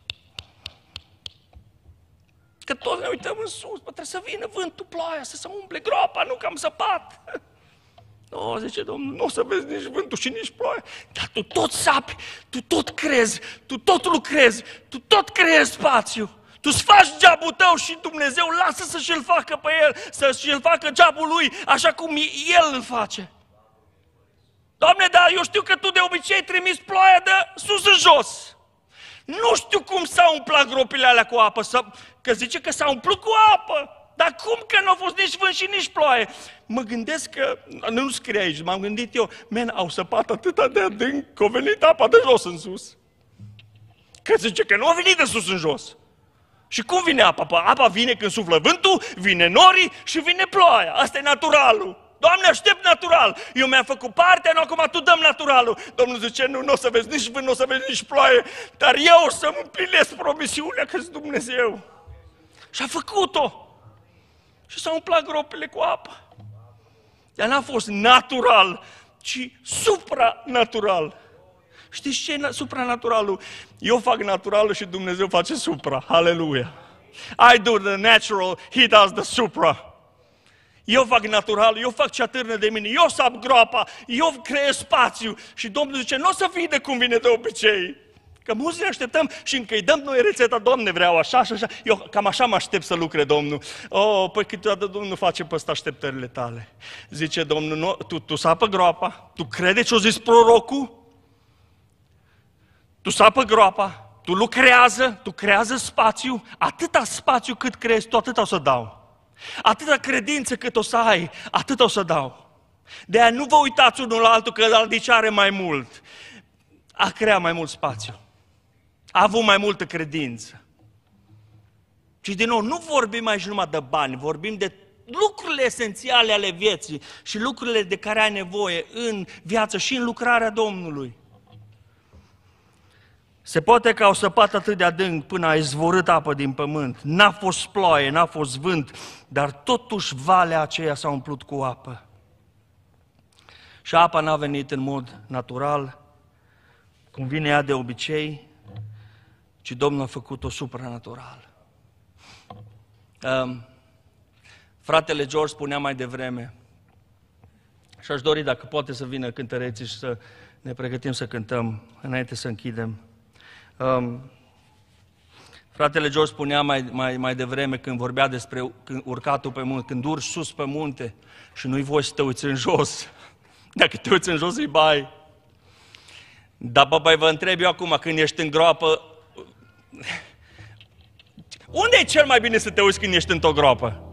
Că toți ne uităm în sus, bă, trebuie să vină vântul, ploaia, să se umple groapa, nu că am săpat. O, zice Domnul, nu o să vezi nici vântul și nici ploaia, dar tu tot sapi, tu tot crezi, tu tot lucrezi, tu tot creezi spațiu. Tu-ți faci geabul tău și Dumnezeu lasă să și-l facă pe el, să și-l facă geabul lui, așa cum el îl face. Doamne, dar eu știu că tu de obicei trimiți ploaia de sus în jos. Nu știu cum s-au umplat gropile alea cu apă, că zice că s-au umplut cu apă. Dar cum că nu a fost nici vânt și nici ploaie? Mă gândesc că, nu scrie aici, m-am gândit eu, men, au săpat atâta de adânc că a venit apa de jos în sus. Că zice că nu a venit de sus în jos. Și cum vine apa? Păi apa vine când suflă vântul, vine norii și vine ploaia. Asta e naturalul. Doamne, aștept natural. Eu mi-am făcut partea, nu acum tu dăm naturalul. Domnul zice, nu, nu o să vezi nici vânt, nu o să vezi nici ploaie, dar eu o să-mi împlinesc promisiunea că-s Dumnezeu. Și a făcut-o. Și s-au umplat gropile cu apă. Dar n-a fost natural, ci supranatural. Știți ce e supranaturalul? Eu fac naturalul și Dumnezeu face supra. Haleluia! I do the natural, He does the supra. Eu fac natural, eu fac ce atârnă de mine, eu sap groapa, eu creez spațiu. Și Domnul zice, nu o să fie de cum vine de obicei. Că mulți ne așteptăm și încă îi dăm noi rețeta, Doamne, vreau așa și așa. Eu cam așa mă aștept să lucre Domnul. Oh, păi câteodată Domnul face pe ăsta așteptările tale. Zice Domnul, nu, tu, tu sapă groapa, tu crede ce-o zis prorocul? Tu sapă groapa, tu lucrează, tu creează spațiu, atâta spațiu cât crezi tu, atâta o să dau. Atâta credință cât o să ai, atât o să dau. De-aia nu vă uitați unul la altul că ăla ce are mai mult. A creat mai mult spațiu. A avut mai multă credință. Și din nou, nu vorbim aici numai de bani, vorbim de lucrurile esențiale ale vieții și lucrurile de care ai nevoie în viață și în lucrarea Domnului. Se poate că au săpat atât de adânc până a izvorât apă din pământ. N-a fost ploaie, n-a fost vânt, dar totuși valea aceea s-a umplut cu apă. Și apa n-a venit în mod natural, cum vine ea de obicei, ci Domnul a făcut-o supranatural. Um, fratele George spunea mai devreme, și aș dori dacă poate să vină cântăreții și să ne pregătim să cântăm înainte să închidem. Um, fratele George spunea mai, mai, mai devreme când vorbea despre când urcatul pe munte, când urci sus pe munte și nu-i voie să te uiți în jos. Dacă te uiți în jos, îi bai. Dar, băbai, vă întreb eu acum, când ești în groapă, unde e cel mai bine să te uiți când ești într-o groapă?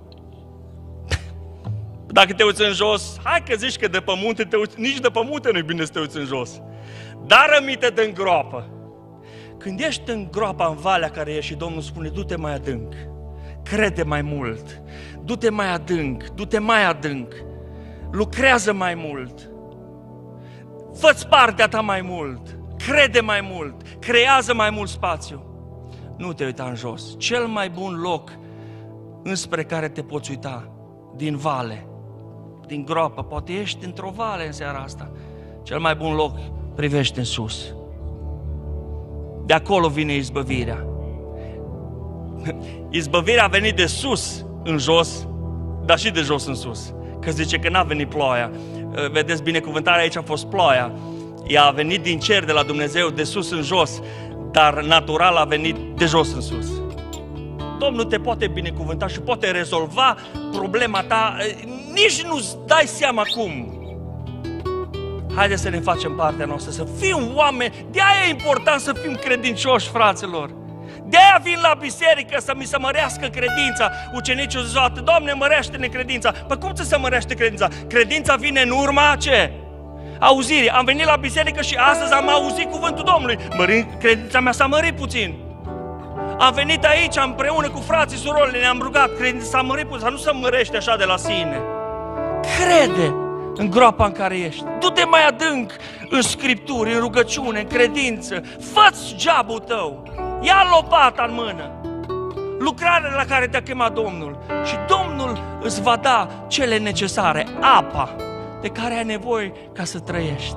Dacă te uiți în jos, hai că zici că de pe munte te uiți, nici de pe munte nu-i bine să te uiți în jos. Dar rămite de în groapă. Când ești în groapa, în valea care ești și Domnul spune, du-te mai adânc, crede mai mult, du-te mai adânc, du-te mai adânc, lucrează mai mult, fă-ți partea ta mai mult, crede mai mult, creează mai mult spațiu. Nu te uita în jos. Cel mai bun loc înspre care te poți uita, din vale, din groapă, poate ești într-o vale în seara asta, cel mai bun loc, privește în sus. De acolo vine izbăvirea. Izbăvirea a venit de sus în jos, dar și de jos în sus. Că zice că n-a venit ploaia. Vedeți, binecuvântarea aici a fost ploaia. Ea a venit din cer de la Dumnezeu, de sus în jos, dar natural a venit de jos în sus. Domnul te poate binecuvânta și poate rezolva problema ta, nici nu-ți dai seama cum. Haideți să ne facem partea noastră, să fim oameni, de-aia e important să fim credincioși, fraților. De-aia vin la biserică să mi se mărească credința. Ucenicii au zis, Doamne, mărește-ne credința. Păi cum să se mărește credința? Credința vine în urma ce? Auzirii. Am venit la biserică și astăzi am auzit cuvântul Domnului. Mări, credința mea s-a mărit puțin. Am venit aici împreună cu frații, surorile, ne-am rugat, credința s-a mărit puțin, să nu se mărește așa de la sine. Crede în groapa în care ești. Du-te mai adânc în Scripturi, în rugăciune, în credință. Fă-ți jobul tău. Ia lopata în mână. Lucrarea la care te-a chemat Domnul. Și Domnul îți va da cele necesare, apa de care ai nevoie ca să trăiești.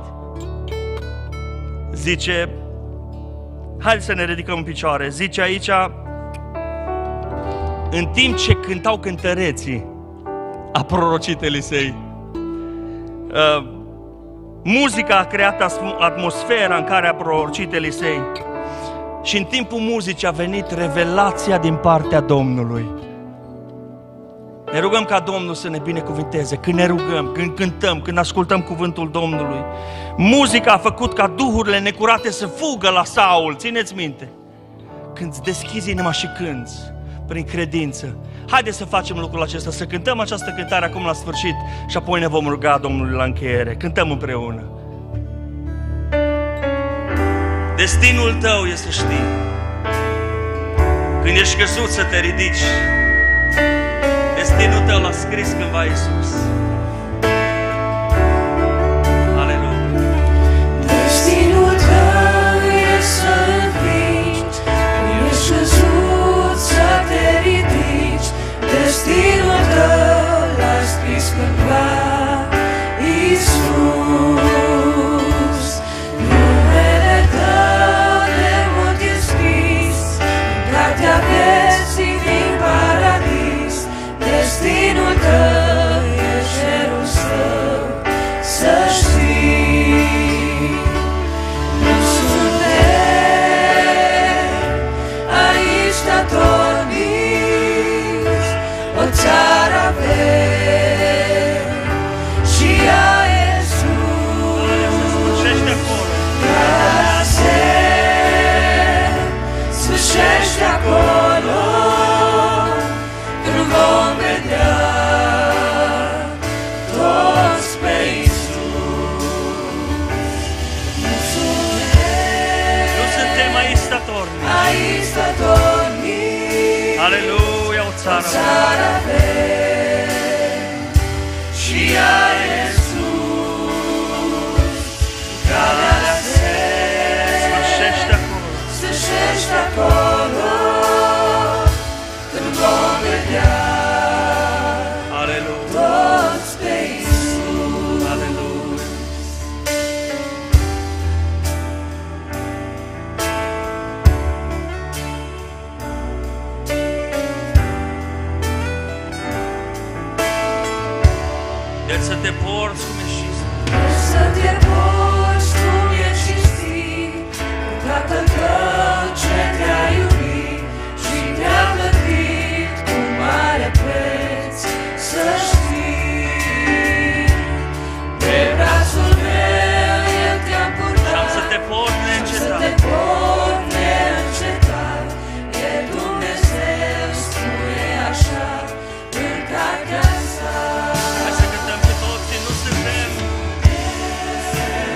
Zice, hai să ne ridicăm în picioare. Zice aici, în timp ce cântau cântăreții, a prorocit Elisei. Uh, muzica a creat atmosfera în care a prorocit Elisei. Și în timpul muzicii a venit revelația din partea Domnului. Ne rugăm ca Domnul să ne binecuvinteze. Când ne rugăm, când cântăm, când ascultăm cuvântul Domnului. Muzica a făcut ca duhurile necurate să fugă la Saul. Țineți minte. Când îți deschizi inima și cânți prin credință. Haideți să facem lucrul acesta, să cântăm această cântare acum la sfârșit și apoi ne vom ruga Domnului la încheiere. Cântăm împreună. Destinul tău e să știi, când ești căzut să te ridici. Destinul tău l-a scris cândva Iisus. Aleluia. Destinul tău e să învingi, când ești căzut să te ridici. Destinul tău l-a scris cândva Iisus. Numele tău de mult e scris în cartea vieții din paradis. Destinul tău e cerul său, să știi. Nu suntem aici datornici, o țară avem și ea e sus. Calea se sfârșește acolo, când vom vedea toți pe Iisus. Nu suntem, Nu suntem aici datornici. aici datornici, Aleluia, o o țară. țară avem și ea e sus. Calea se Sfârșește acolo. sfârșește acolo, când vom vedea Aleluia. toți pe Iisus. Aleluia. Deci să te porți cum ești cinstită. Să te porți cum ești cinstit, cu Tatăl tău ce te-a iubit și te-a plătit cu mare preț. Să știi, pe brațul meu El te-a purtat. Și am să te port Să te neîncetat. port neîncetat. E Dumnezeu, spune așa în cartea sa. Hai să cântăm cu toții, nu suntem.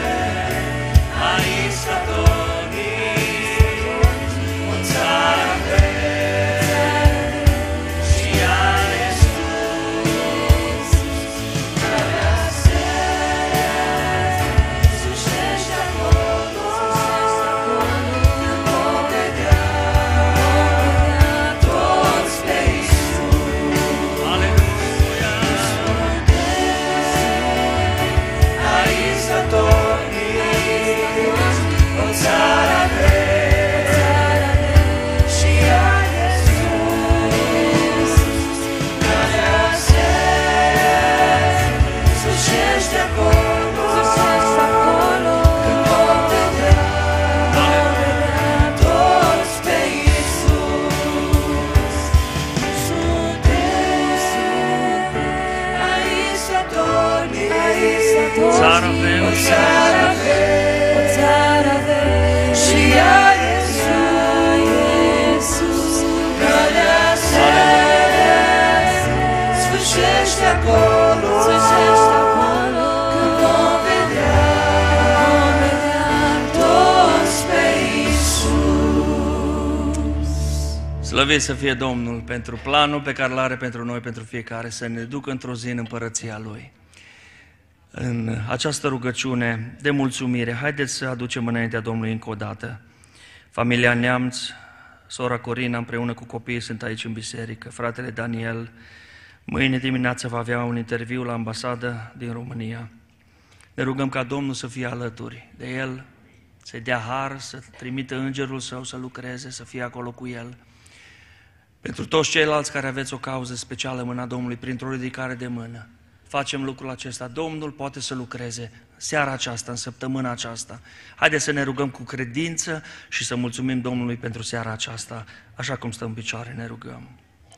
Slăvit să fie Domnul pentru planul pe care îl are pentru noi, pentru fiecare, să ne ducă într-o zi în împărăția Lui. În această rugăciune de mulțumire, haideți să aducem înaintea Domnului încă o dată. Familia Neamț, sora Corina împreună cu copiii sunt aici în biserică, fratele Daniel, mâine dimineață va avea un interviu la ambasadă din România. Ne rugăm ca Domnul să fie alături de el, să-i dea har, să trimită îngerul său să lucreze, să fie acolo cu el. Pentru toți ceilalți care aveți o cauză specială în mâna Domnului, printr-o ridicare de mână, facem lucrul acesta. Domnul poate să lucreze seara aceasta, în săptămâna aceasta. Haideți să ne rugăm cu credință și să mulțumim Domnului pentru seara aceasta, așa cum stăm în picioare, ne rugăm.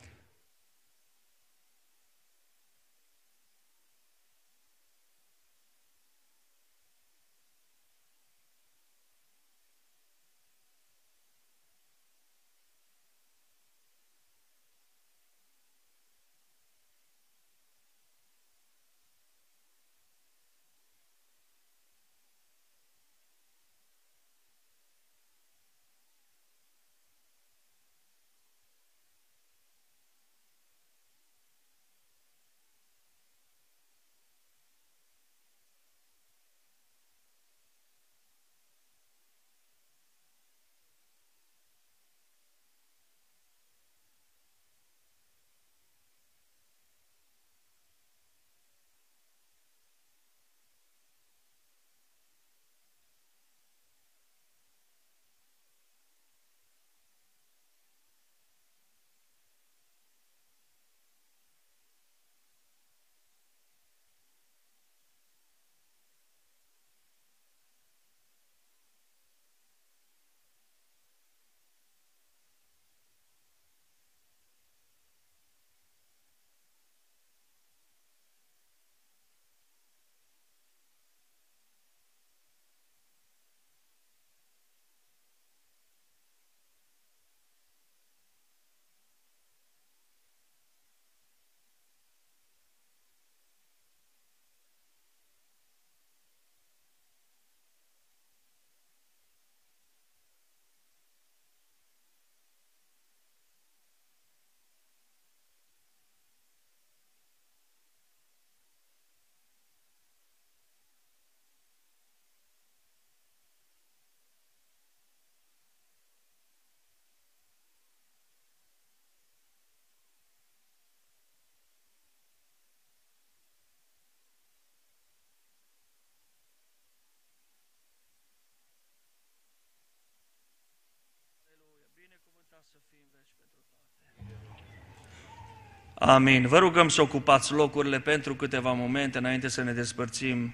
Amin. Vă rugăm să ocupați locurile pentru câteva momente înainte să ne despărțim.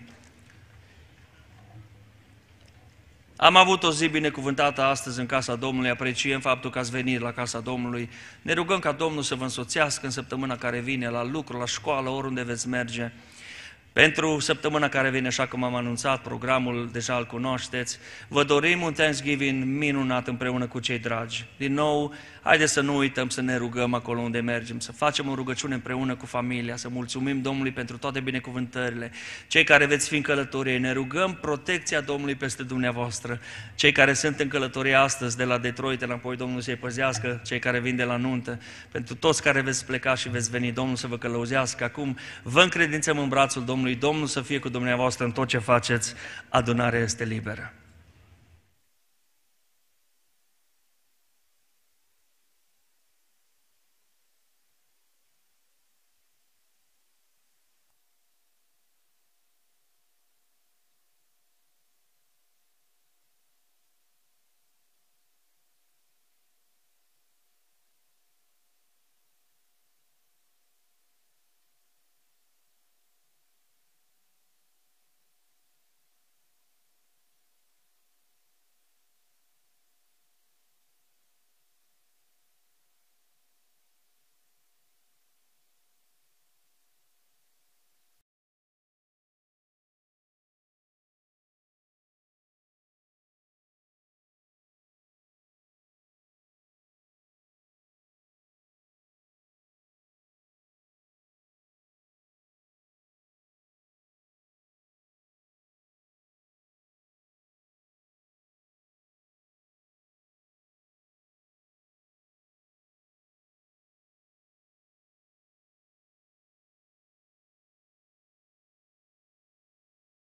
Am avut o zi binecuvântată astăzi în casa Domnului, apreciem faptul că ați venit la casa Domnului. Ne rugăm ca Domnul să vă însoțească în săptămâna care vine, la lucru, la școală, oriunde veți merge. Pentru săptămâna care vine, așa cum am anunțat, programul deja îl cunoașteți, vă dorim un Thanksgiving minunat împreună cu cei dragi. Din nou, haideți să nu uităm să ne rugăm acolo unde mergem, să facem o rugăciune împreună cu familia, să mulțumim Domnului pentru toate binecuvântările. Cei care veți fi în călătorie, ne rugăm protecția Domnului peste dumneavoastră. Cei care sunt în călătorie astăzi de la Detroit înapoi, Domnul să-i păzească, cei care vin de la nuntă, pentru toți care veți pleca și veți veni, Domnul să vă călăuzească. Acum vă încredințăm în brațul Domnului. Domnul să fie cu dumneavoastră în tot ce faceți, adunarea este liberă.